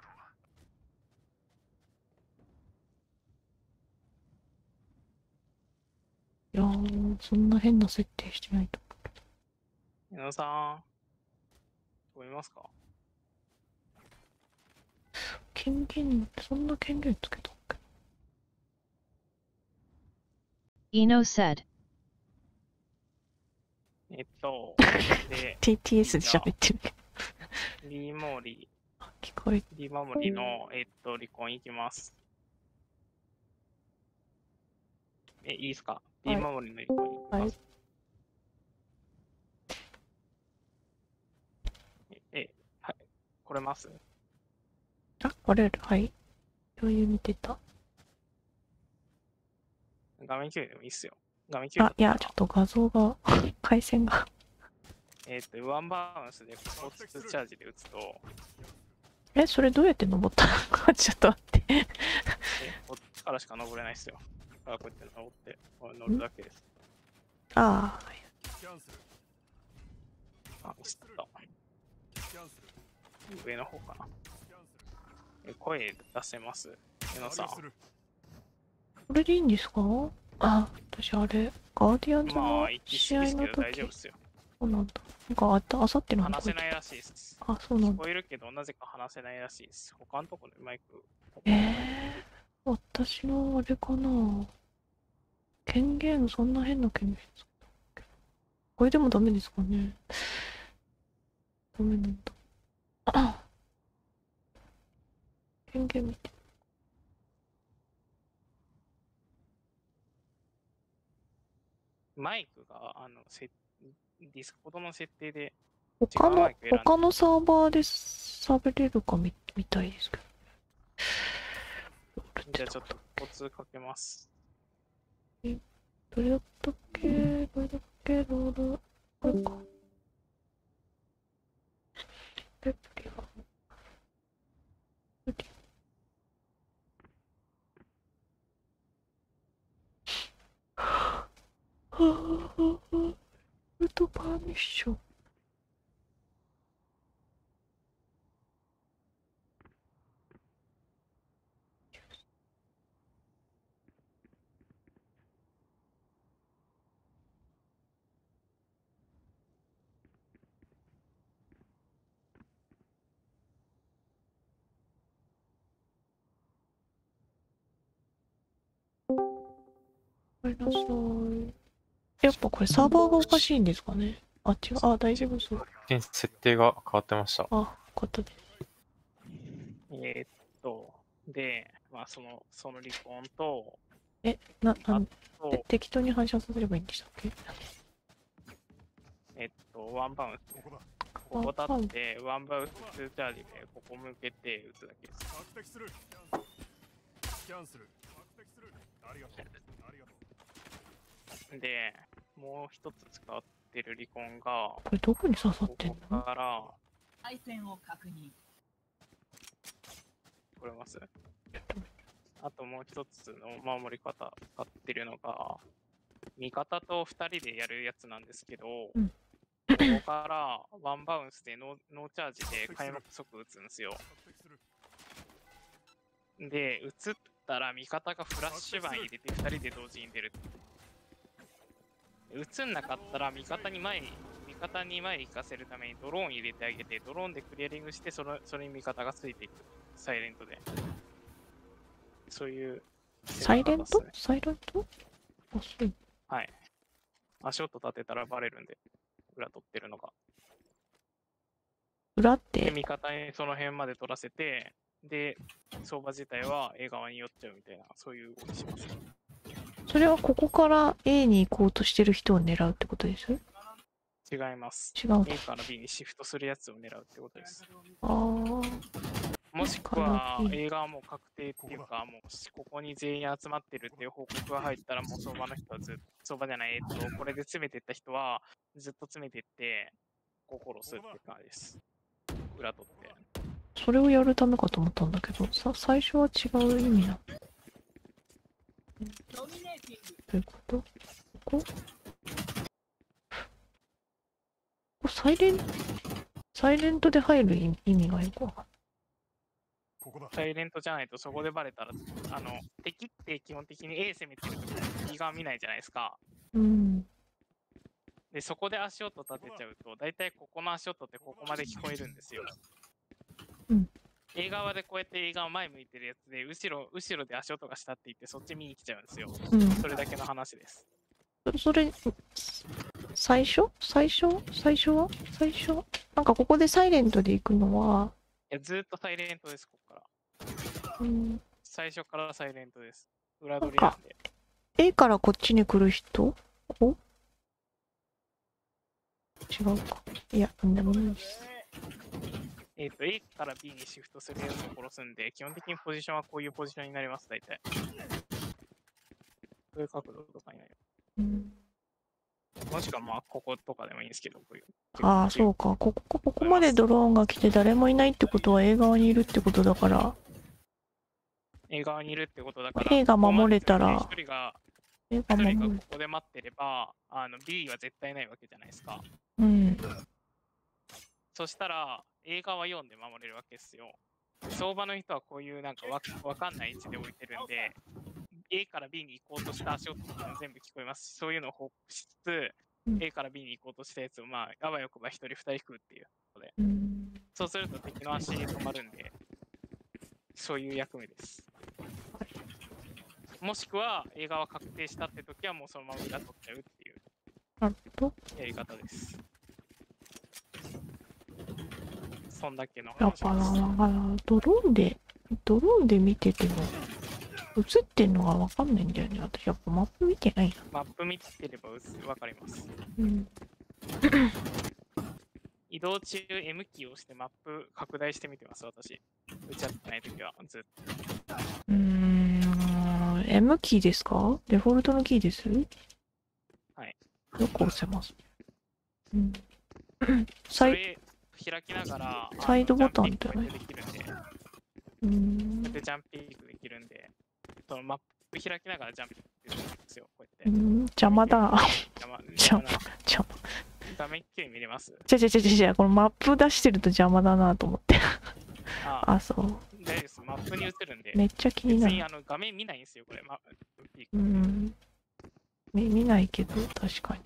いやー、そんな変な設定してないと。 さん。聞こえますか？ 権限、そんな権限つけたっけ？ Eno said. で、 TTS で喋ってるけど。 リモリ。 聞こえ。 リモリの、離婚いきます。いいですか？リモリの離婚いきます。はい。来れます？ 来れる。はい。共有見てた。 画面共有でもいいっすよ。画面共有。 いや、ちょっと画像が、回線が。 ワンバウンスでスポーツチャージで打つと。 それどうやって登ったの？ちょっと待って。 こっちからしか登れないっすよ。こうやって登って、乗るだけです。 ああ、知った。上の方かな。声出せます。えのさん。 これでいいんですか？あ、私あれ、ガーディアンズまのあ、一試合の致ですけど大丈夫時、 ですよ。 そうなんだ。なんかあさっての話せないらしいです。 あ、そうなんだ。 聞こえるけど、なぜか話せないらしいです。他のところでマイク。 私のあれかな。権限、そんな変な権限ですか？これでもダメですかね。ダメなんだ。権限見て。 マイクが、ディスコードの設定で、 他の違うマイク選んで他のサーバーで喋れるかみたいですけど。 じゃあちょっと交通かけます。 どれだったっけロール、これか。レプリは。ルートパーミッション。ごめんなさい。やっぱこれサーバーがおかしいんですかね。あ、違う。あ、大丈夫そう。 設定が変わってました。 あ、よかったです。 で、まあその離婚と、 適当に反射させればいいんでしたっけ？ ワンバウンス。ここ立って、ワンバウンス2チャージで、ここ向けて打つだけです。で、もう一つ使ってる離婚が、 これどこに刺さってんこの？ こから、 配線を確認。 これますあともう一つの守り方使ってるのが、味方と2人でやるやつなんですけど、ここからワンバウンスでノーチャージで開幕即打つんですよ。で、打ったら味方がフラッシュバン入れて2人で同時に出る。打つんなかったら味方に前行かせるためにドローン入れてあげて、ドローンでクリアリングして、それに味方がついていく。サイレントで。そういう、 サイレント？あ、そう。 はい。足音立てたらバレるんで、裏取ってるのが。 裏って？ で、味方にその辺まで取らせて、で、相場自体は A 側に寄っちゃうみたいな、そういう動きします。 それはここから A に行こうとしてる人を狙うってことです？ 違います。 違う。 A から B にシフトするやつを狙うってことです。 あもしくは A 側も確定っていうか、もうここに全員集まってるっていう報告が入ったら、もう相場の人は相場じゃない、これで詰めてった人はずっと詰めてって、ここ殺すって感じです。裏取って。 それをやるためかと思ったんだけど、最初は違う意味なの。どういうこと？ここサイレントで入る意味がよくわかんない。 サイレントじゃないとそこでバレたら、敵って基本的に A 攻めてるときに B 側見ないじゃないですか。で、そこで足音立てちゃうと、だいたいここの足音ってここまで聞こえるんですよ。A 側でこうやって A 側前向いてるやつで、後ろで足音がしたって言ってそっち見に来ちゃうんですよ。それだけの話です。 それ、最初なんかここでサイレントで行くのは、 いや、ずーっとサイレントです、ここから。最初からサイレントです。裏取りなんで。 A からこっちに来る人？違うか。いや、なんでもないです。 A から B にシフトするやつを殺すんで、基本的にポジションはこういうポジションになります、大体。こういう角度とかになります。もしくはまあ、こことかでもいいんですけど、こういう。 ああ、そうか。ここまでドローンが来て誰もいないってことは A 側にいるってことだから。 A 側にいるってことだから。 A が守れたら。 映画一人が守る。 ここで待ってれば、B は絶対ないわけじゃないですか。 うん。 そしたら、映画は4で守れるわけですよ。相場の人はこういうなんかわかんない位置で置いてるんで、A から B に行こうとした足音とかも全部聞こえますし、そういうのを報告しつつ、 うん A から B に行こうとしたやつを、まあ、あわよくば1人2人食うっていうことで。 うん。 そうすると敵の足止まるんで、そういう役目です。もしくは、映画は確定したって時はもうそのまま裏取っちゃうっていうなるほど。 やり方です。そんだけのやっぱ話です。 な、ドローンで見てても、映ってんのがわかんないんだよね。私やっぱマップ見てないな。 マップ見てればわかります。 うん。 移動中 M キーを押してマップ拡大してみてます、私。打ち合ってないときはずっと。 M キーですか？デフォルトのキーです？ はい。 よく押せます。うん。 それ開きながら、 サイドボタンジャンピングできるんで、でジャンピングできるんで、そのマップ開きながらジャンピングできるんですよ、こうやって。 邪魔だ。 邪魔な邪魔。 画面きれいに見れます？ このマップ出してると邪魔だなと思って。あ、そう。 大丈夫です。マップに映るんで。 めっちゃ気になる。 別に画面見ないんですよ、これ。 見ないけど、確かに。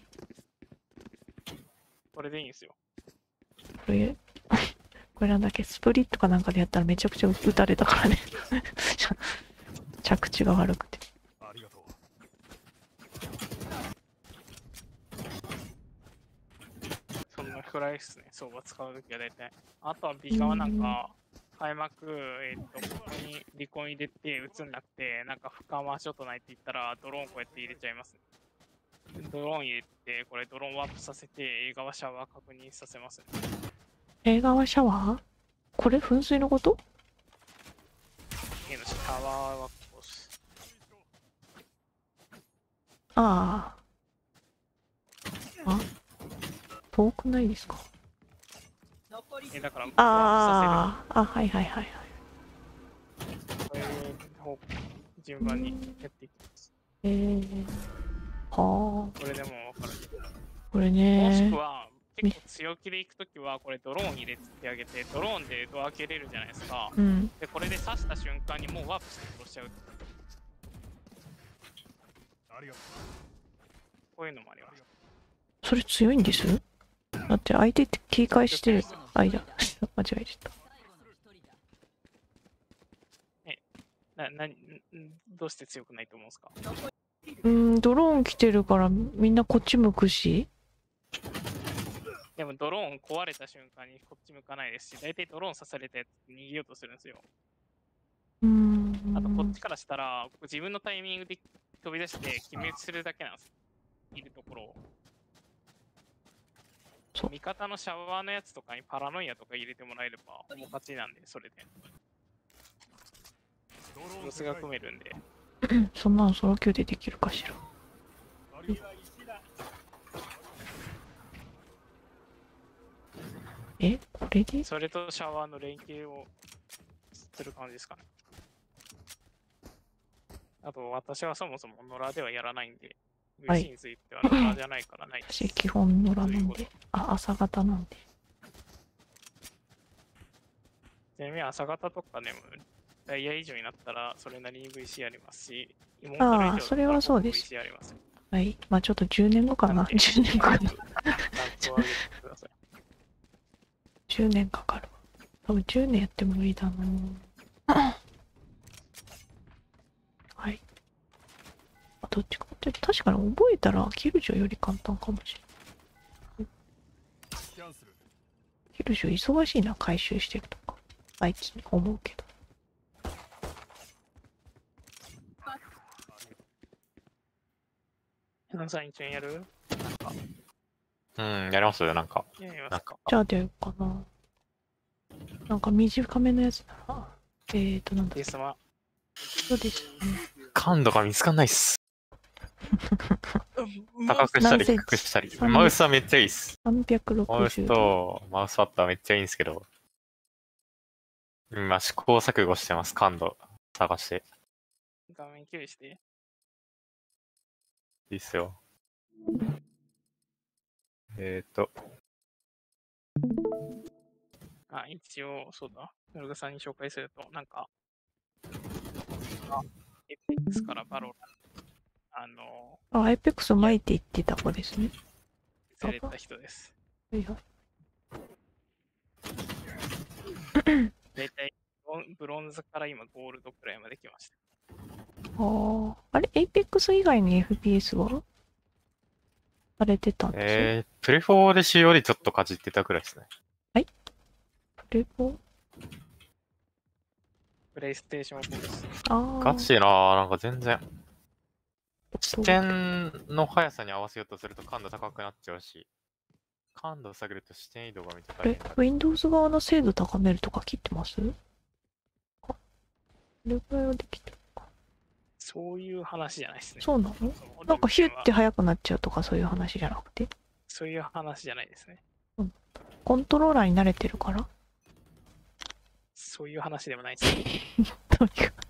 これでいいんですよ。 これなんだっけ、スプリットかなんかでやったらめちゃくちゃ撃たれたからね。着地が悪くて。 そんなくらいですね、相場使うときは大体。あとは B 側なんか、開幕、ここにリコン入れて映んなくて、なんか深回し音ないって言ったら、ドローンこうやって入れちゃいます、ね。ドローン入れて、これドローンワープさせて、映画はシャワー確認させます、ね。 映画はシャワー？これ噴水のこと？ シャワーはこうす。 あ。遠くないですか？ だから、 はいはいはいはい。 こういう方向順番にやっていきます。 はあ。 これでも分かる。 これね。 もしくは、結構強気で行くときは、これドローン入れてあげて、ドローンでドア開けれるじゃないですか。 うん。 で、これで刺した瞬間にもうワープして殺しちゃう。こういうのもあります。 それ強いんです？だって相手って警戒してる。間。間違えちゃった。 どうして強くないと思うんですか？ ドローン来てるからみんなこっち向くし。 でもドローン壊れた瞬間にこっち向かないですし、大体ドローン刺されたやつ逃げようとするんですよ。あとこっちからしたら、自分のタイミングで飛び出して決滅するだけなんです。いるところを。味方のシャワーのやつとかにパラノイアとか入れてもらえれば、もう勝ちなんで、それで。ロスが組めるんで。 そんなのソロ級でできるかしら。これで？ それとシャワーの連携をする感じですかね。あと、私はそもそも野良ではやらないんで、 はい、 VC については野良じゃないからないです。 私基本野良なんで。朝方なんで。 ちなみに朝方とかでも、ダイヤ以上になったらそれなりに VC ありますし、 それはそうです。 VC あります。 はい。まあちょっと10年後かな。10年後かな。10年かかる。多分10年やっても無理だな。はい。どっちかっていうと確かに覚えたらキルジョより簡単かもしれない。キルジョ忙しいな、回収してるとか。最近思うけど。 何歳一応やる？ やりますよ、なんか。 じゃあ出ようかな。なんか短めのやつなら。なんだっけ。そうですね。 感度が見つかんないっす。高くしたり低くしたり。マウスはめっちゃいいっす。 360。 マウスとマウスパッドはめっちゃいいんですけど。今試行錯誤してます、感度探して。 画面共有して。 いいっすよ。 あ、一応、そうだ。ノルガさんに紹介すると、なんか、エペックスからバロラン、 あ、アイペックス前って言ってた子ですね。 連れた人です。 はいはい。 大体、ブロンズから今ゴールドくらいまで来ました。 ああ。あれ、エイペックス以外に FPS はされてたんですプレフォーで使用でちょっとかじってたくらいですね。 プレフォプレイステーション4です。 ああ。 ガチなぁ、なんか全然。視点の速さに合わせようとすると感度高くなっちゃうし、感度を下げると視点移動がめっちゃこれ大変だ。 Windows 側の精度高めるとか切ってます？あ、これぐらいはできてるか。 そういう話じゃないですね。 そうなの？ そのなんかヒュッては速くなっちゃうとかそういう話じゃなくて、 そういう話じゃないですね。 コントローラーに慣れてるから。 そういう話でもないですね。 とにかく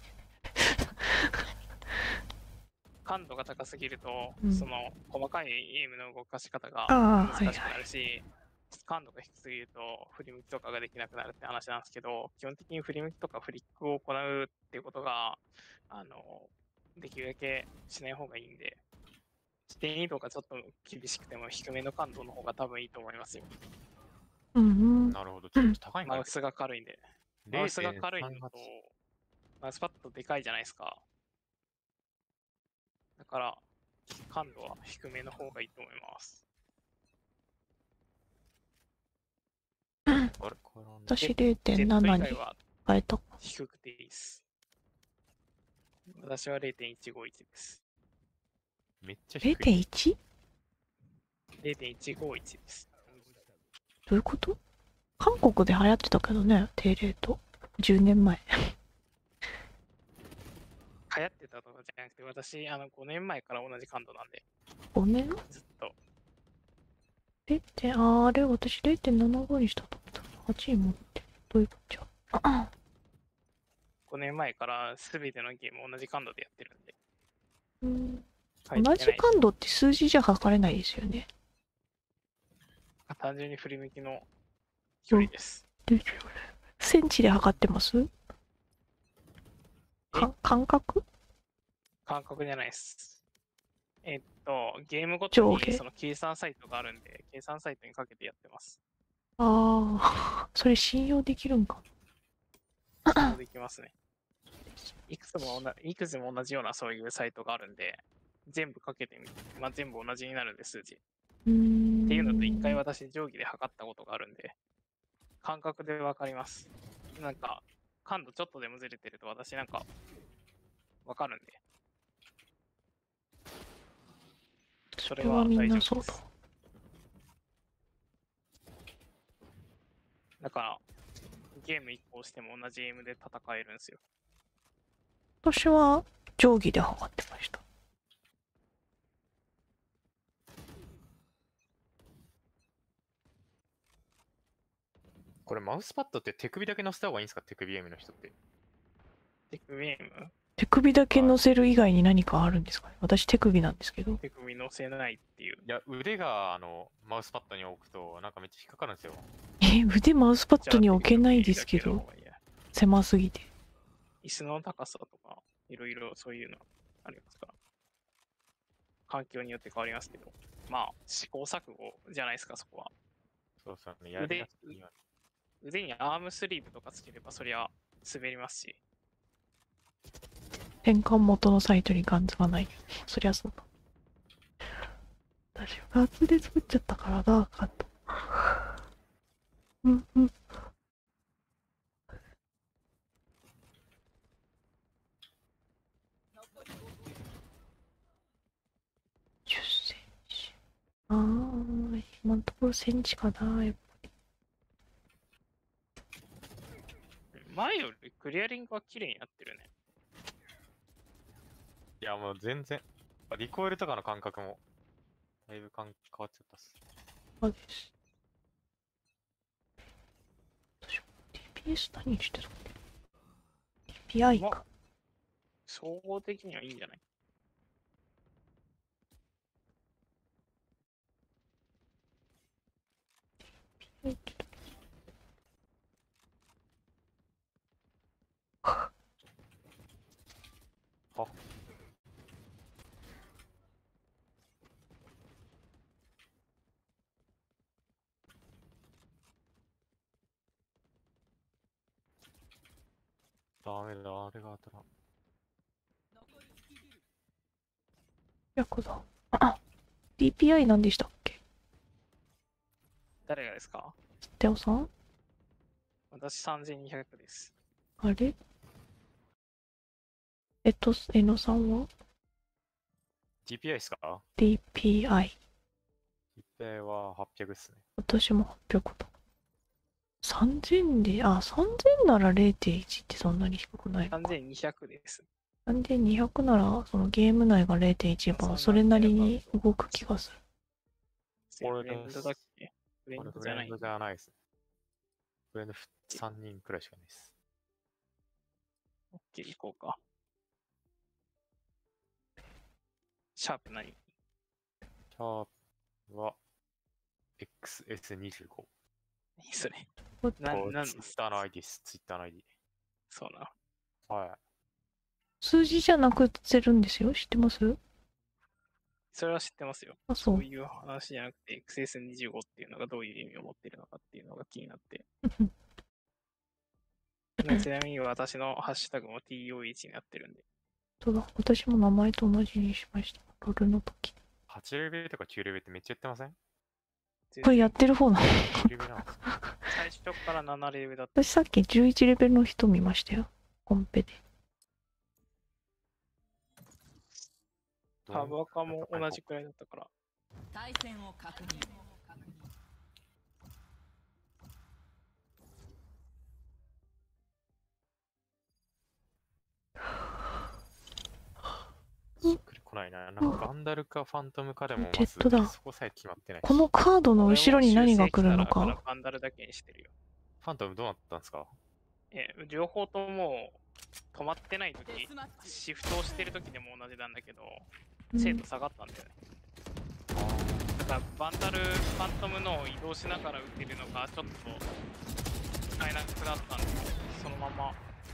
感度が高すぎると、 うんその細かいエイムの動かし方がああ、 難しくはいは。 ないるし、感度が低すぎると振り向きとかができなくなるって話なんですけど、基本的に振り向きとかフリックを行うっていうことが、できるだけしない方がいいんで、視点移動がちょっと厳しくても低めの感度の方が多分いいと思いますよ。 うんうん。 なるほど、ちょっと高いんかなマウ。スが軽いんで。マウスが軽いのと 0.38、 マウスパッドでかいじゃないですか。だから、感度は低めの方がいいと思います。 あれこれなんだ私 Z 以 0.7 外には変えた。 低くていいです。私は0.151です。 めっちゃ低い。 0.1？ 0.151です。 どういうこと？韓国で流行ってたけどね、低レート。10年前。 流行ってたとかじゃなくて、私、5年前から同じ感度なんで、 5年？ ずっと。 あれ、私 0.75 にしたと思った。8位持ってる。どういうことじゃ。 5年前から全てのゲーム同じ感度でやってるんで。 うん変えてない同じ感度って数字じゃ測れないですよね。 単純に振り向きの距離です。 センチで測ってます？感覚？ 感覚じゃないです。ゲームごとに上下その計算サイトがあるんで、計算サイトにかけてやってます。 ああ、それ信用できるんか。 信用できますね。いくつも同じようなそういうサイトがあるんで、全部かけてみて、まあ、全部同じになるんで、数字。っていうのと、一回私、定規で測ったことがあるんで、感覚でわかります。なんか、感度ちょっとでもずれてると、私なんか、わかるんで。それはみん大丈なそうだ。 夫です。だから、ゲーム1個しても同じエイムで戦えるんですよ。 私は定規で測ってました。 これマウスパッドって手首だけ乗せた方がいいんですか？手首エイムの人って。 手首エイム手首だけ乗せる以外に何かあるんですかね？私手首なんですけど。 手首乗せないっていう。 いや、腕がマウスパッドに置くとなんかめっちゃ引っかかるんですよ。 腕マウスパッドに置けないですけど、 じゃあ手首だけの方がいいや。 狭すぎて。 椅子の高さとか、いろいろそういうのありますから。環境によって変わりますけど、まあ、試行錯誤じゃないですか、そこは。 そうそうね、やりやすいには。 腕にアームスリーブとかつければ、そりゃ滑りますし。 変換元のサイトにガンズがない。そりゃそうだ。私ガッツで作っちゃったからな、カット。うんうん。10センチ。ああ、今のところセンチかな、やっぱ前よりクリアリングは綺麗になってるね。 いや、もう全然。リコイルとかの感覚も、だいぶ変わっちゃったっす。 そうです。私 TPS 何にしてたっけ？ TPI か。 総合的にはいいんじゃない？ はダメだ、あれが当たらん。 ヤクザ。あ、DPI 何でしたっけ？ 誰がですか？ テオさん？ 私3200です。 あれ？えのさんは DPI ですか？ DPI。 DPI は800っすね。 私も800だ。3000で、3000なら 0.1 ってそんなに低くないのか。 3200です。 3200なら、そのゲーム内が 0.1 番、それなりに動く気がする。 これフレンドだっけ？フレンこれドじゃない。 フレンドじゃないですね。フレンド3人くらいしかないです。 OK、行こうか。シャープ何？ シャープは XS25。 何それ。 こなんれツイッターの ID です。ツイッターの ID。 そうな。 はい。 数字じゃなくてるんですよ。知ってます？ それは知ってますよ。 あ、そう。 そういう話じゃなくて、XS25 っていうのがどういう意味を持っているのかっていうのが気になって。ちなみに私のハッシュタグも TO1 になってるんで。 そうだ。私も名前と同じにしました。ロールの時。 8レベルとか9レベルってめっちゃ言ってません？ これやってる方なの？ 9レベルなんですか？ 最初から7レベルだった。 私さっき11レベルの人見ましたよ。コンペで。 タバカも同じくらいだったから。 対戦を確認。 しっくりこないな。なんかガンダルかファントムかでもまずジェットだそこさえ決まってないし。 このカードの後ろに何が来るの俺も修正したらか。 バンダルだけにしてるよ。 ファントムどうなったんですか？ 両方とも止まってないとき、シフトをしてるときでも同じなんだけど、精度下がったんだよね。だからバンダル、ファントムの移動しながら打てるのがちょっと使えなくなったんで、そのまま、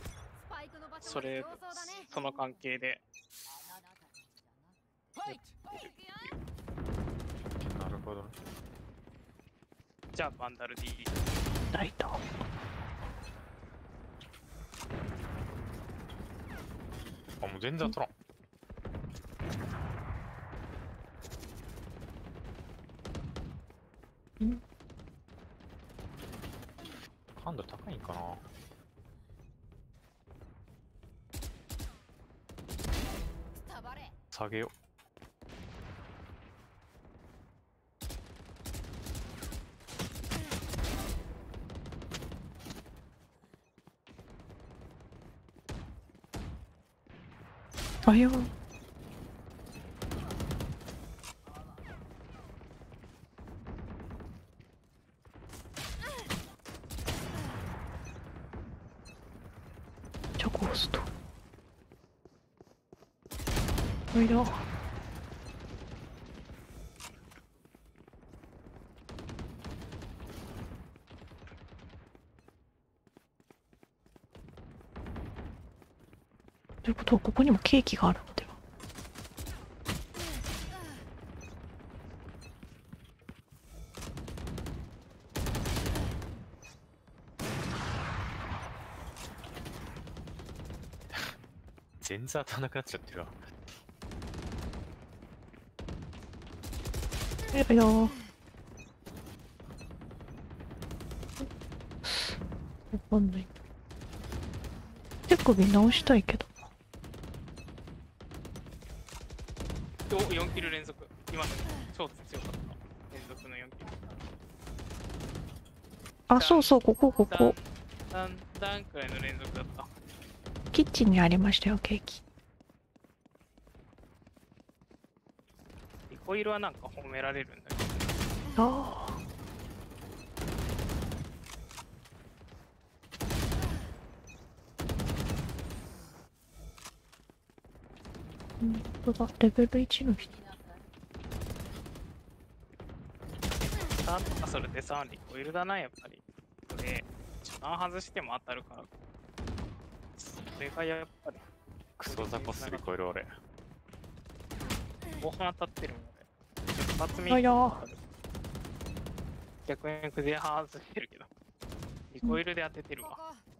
その関係で。 なるほどね。 じゃあバンダル D。 ライト。 あ、もう全然当たらん。感度高いんかな。下げよう。 あや。じゃあゴースト。おいだ。ということはここにもケーキがあるのでは。 全然当たらなくなっちゃってるわ。 やだよ。わかんない。手首直したいけど。 4キル連続。今の超強かった。連続の4キル。 あ、そうそう、ここ。 ダンくらいの連続だった。 キッチンにありましたよ、ケーキ。 リコイルはなんか褒められるんだけど。 ああ。本当だ、レベル1の人。 ダなんとかそれでさ、リコイルだな、やっぱり。これ、初段外しても当たるから。それがやっぱり。 クソザコスリコイル俺。 後半当たってるもんね。一発目あや当たる。逆に前半外してるけど。リコイルで当ててるわ。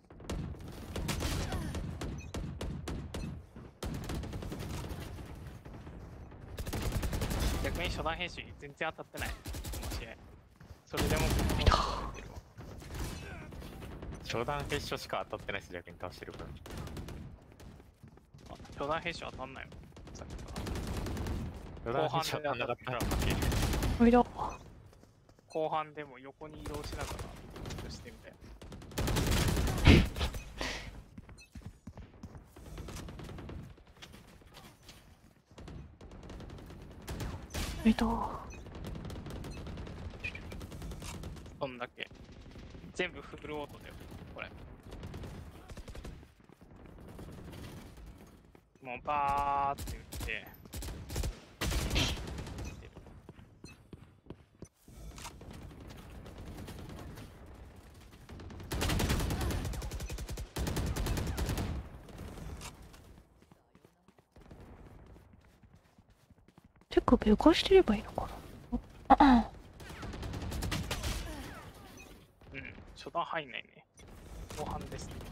逆に初段編集全然当たってない。この試合。それでもここも当ててるわ。 初段決勝しか当たってないし、逆に倒してる分。 あ、初段編集当たんないのさっきから。 初段決勝当たんなかったら負ける。 おいだ。 後半でも横に移動しながらリコイルしてみたいな。 おいだ。 そんだけ。全部フルオートだよ、これ。もうバーって打って。 手首浮かしてればいいのかな。 うん、初段入んないね。後半ですね。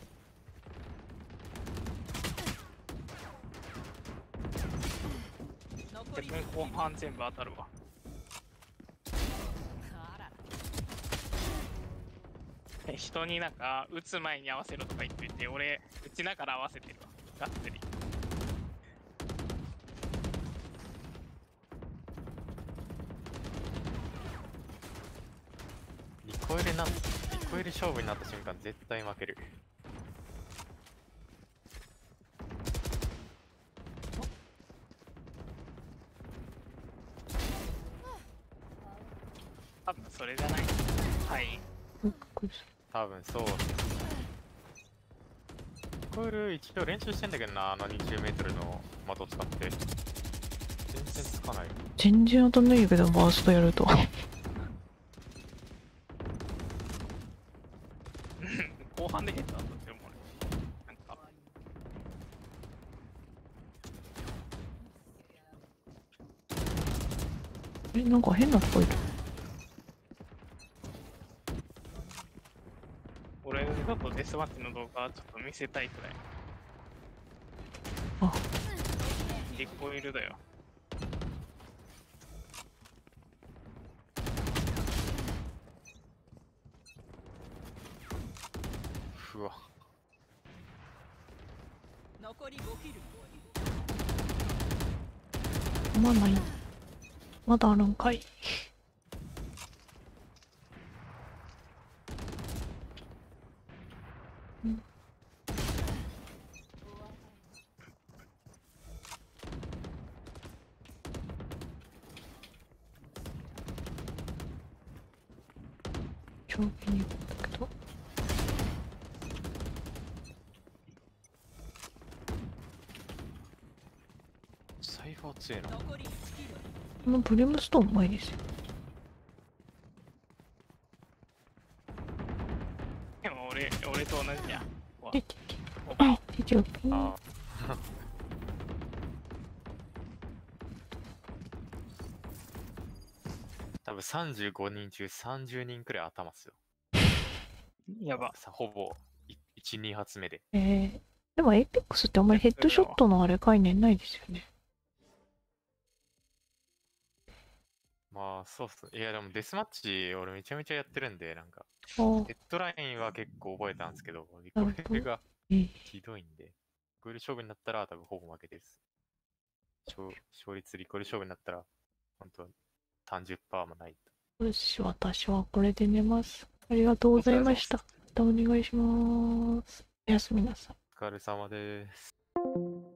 逆に後半全部当たるわ。人になんか打つ前に合わせろとか言ってて、俺打ちながら合わせてるわ。がっつり。 リコイル勝負になった瞬間絶対負ける。 多分それじゃない。はい。 多分そう。リコイル一応練習してんだけどな、あの20メートルの的使って。全然つかない。 全然当たんないけど、バーストやると。 後半でヘッドだったって思うね。なんか。 なんか変なとこいる。 俺ちょっとデスマッチの動画ちょっと見せたいくらい。 あ、 リコイルだよ。 うわ。 残り5キル。 まだない。まだあるんかい。長期に行ったけど。 サイファー強いな。 このブリムストーンうまいですよ。 でも俺と同じや。 出てきて。あ、出てる。 あ多分35人中30人くらい頭っすよ。 やば。 さほぼ1、2発目で。 でもエイペックスってあんまりヘッドショットのあれ概念ないですよね。 まあそうっす。いやでもデスマッチ俺めちゃめちゃやってるんで、なんかああ、 ヘッドラインは結構覚えたんですけど、リコイルがひどいんで、リコイル勝負になったら多分ほぼ負けです。勝率リコイル勝負になったら本当30%もないと。 よし、私はこれで寝ます。ありがとうございました。またお願いします。おやすみなさい。 お疲れ様です。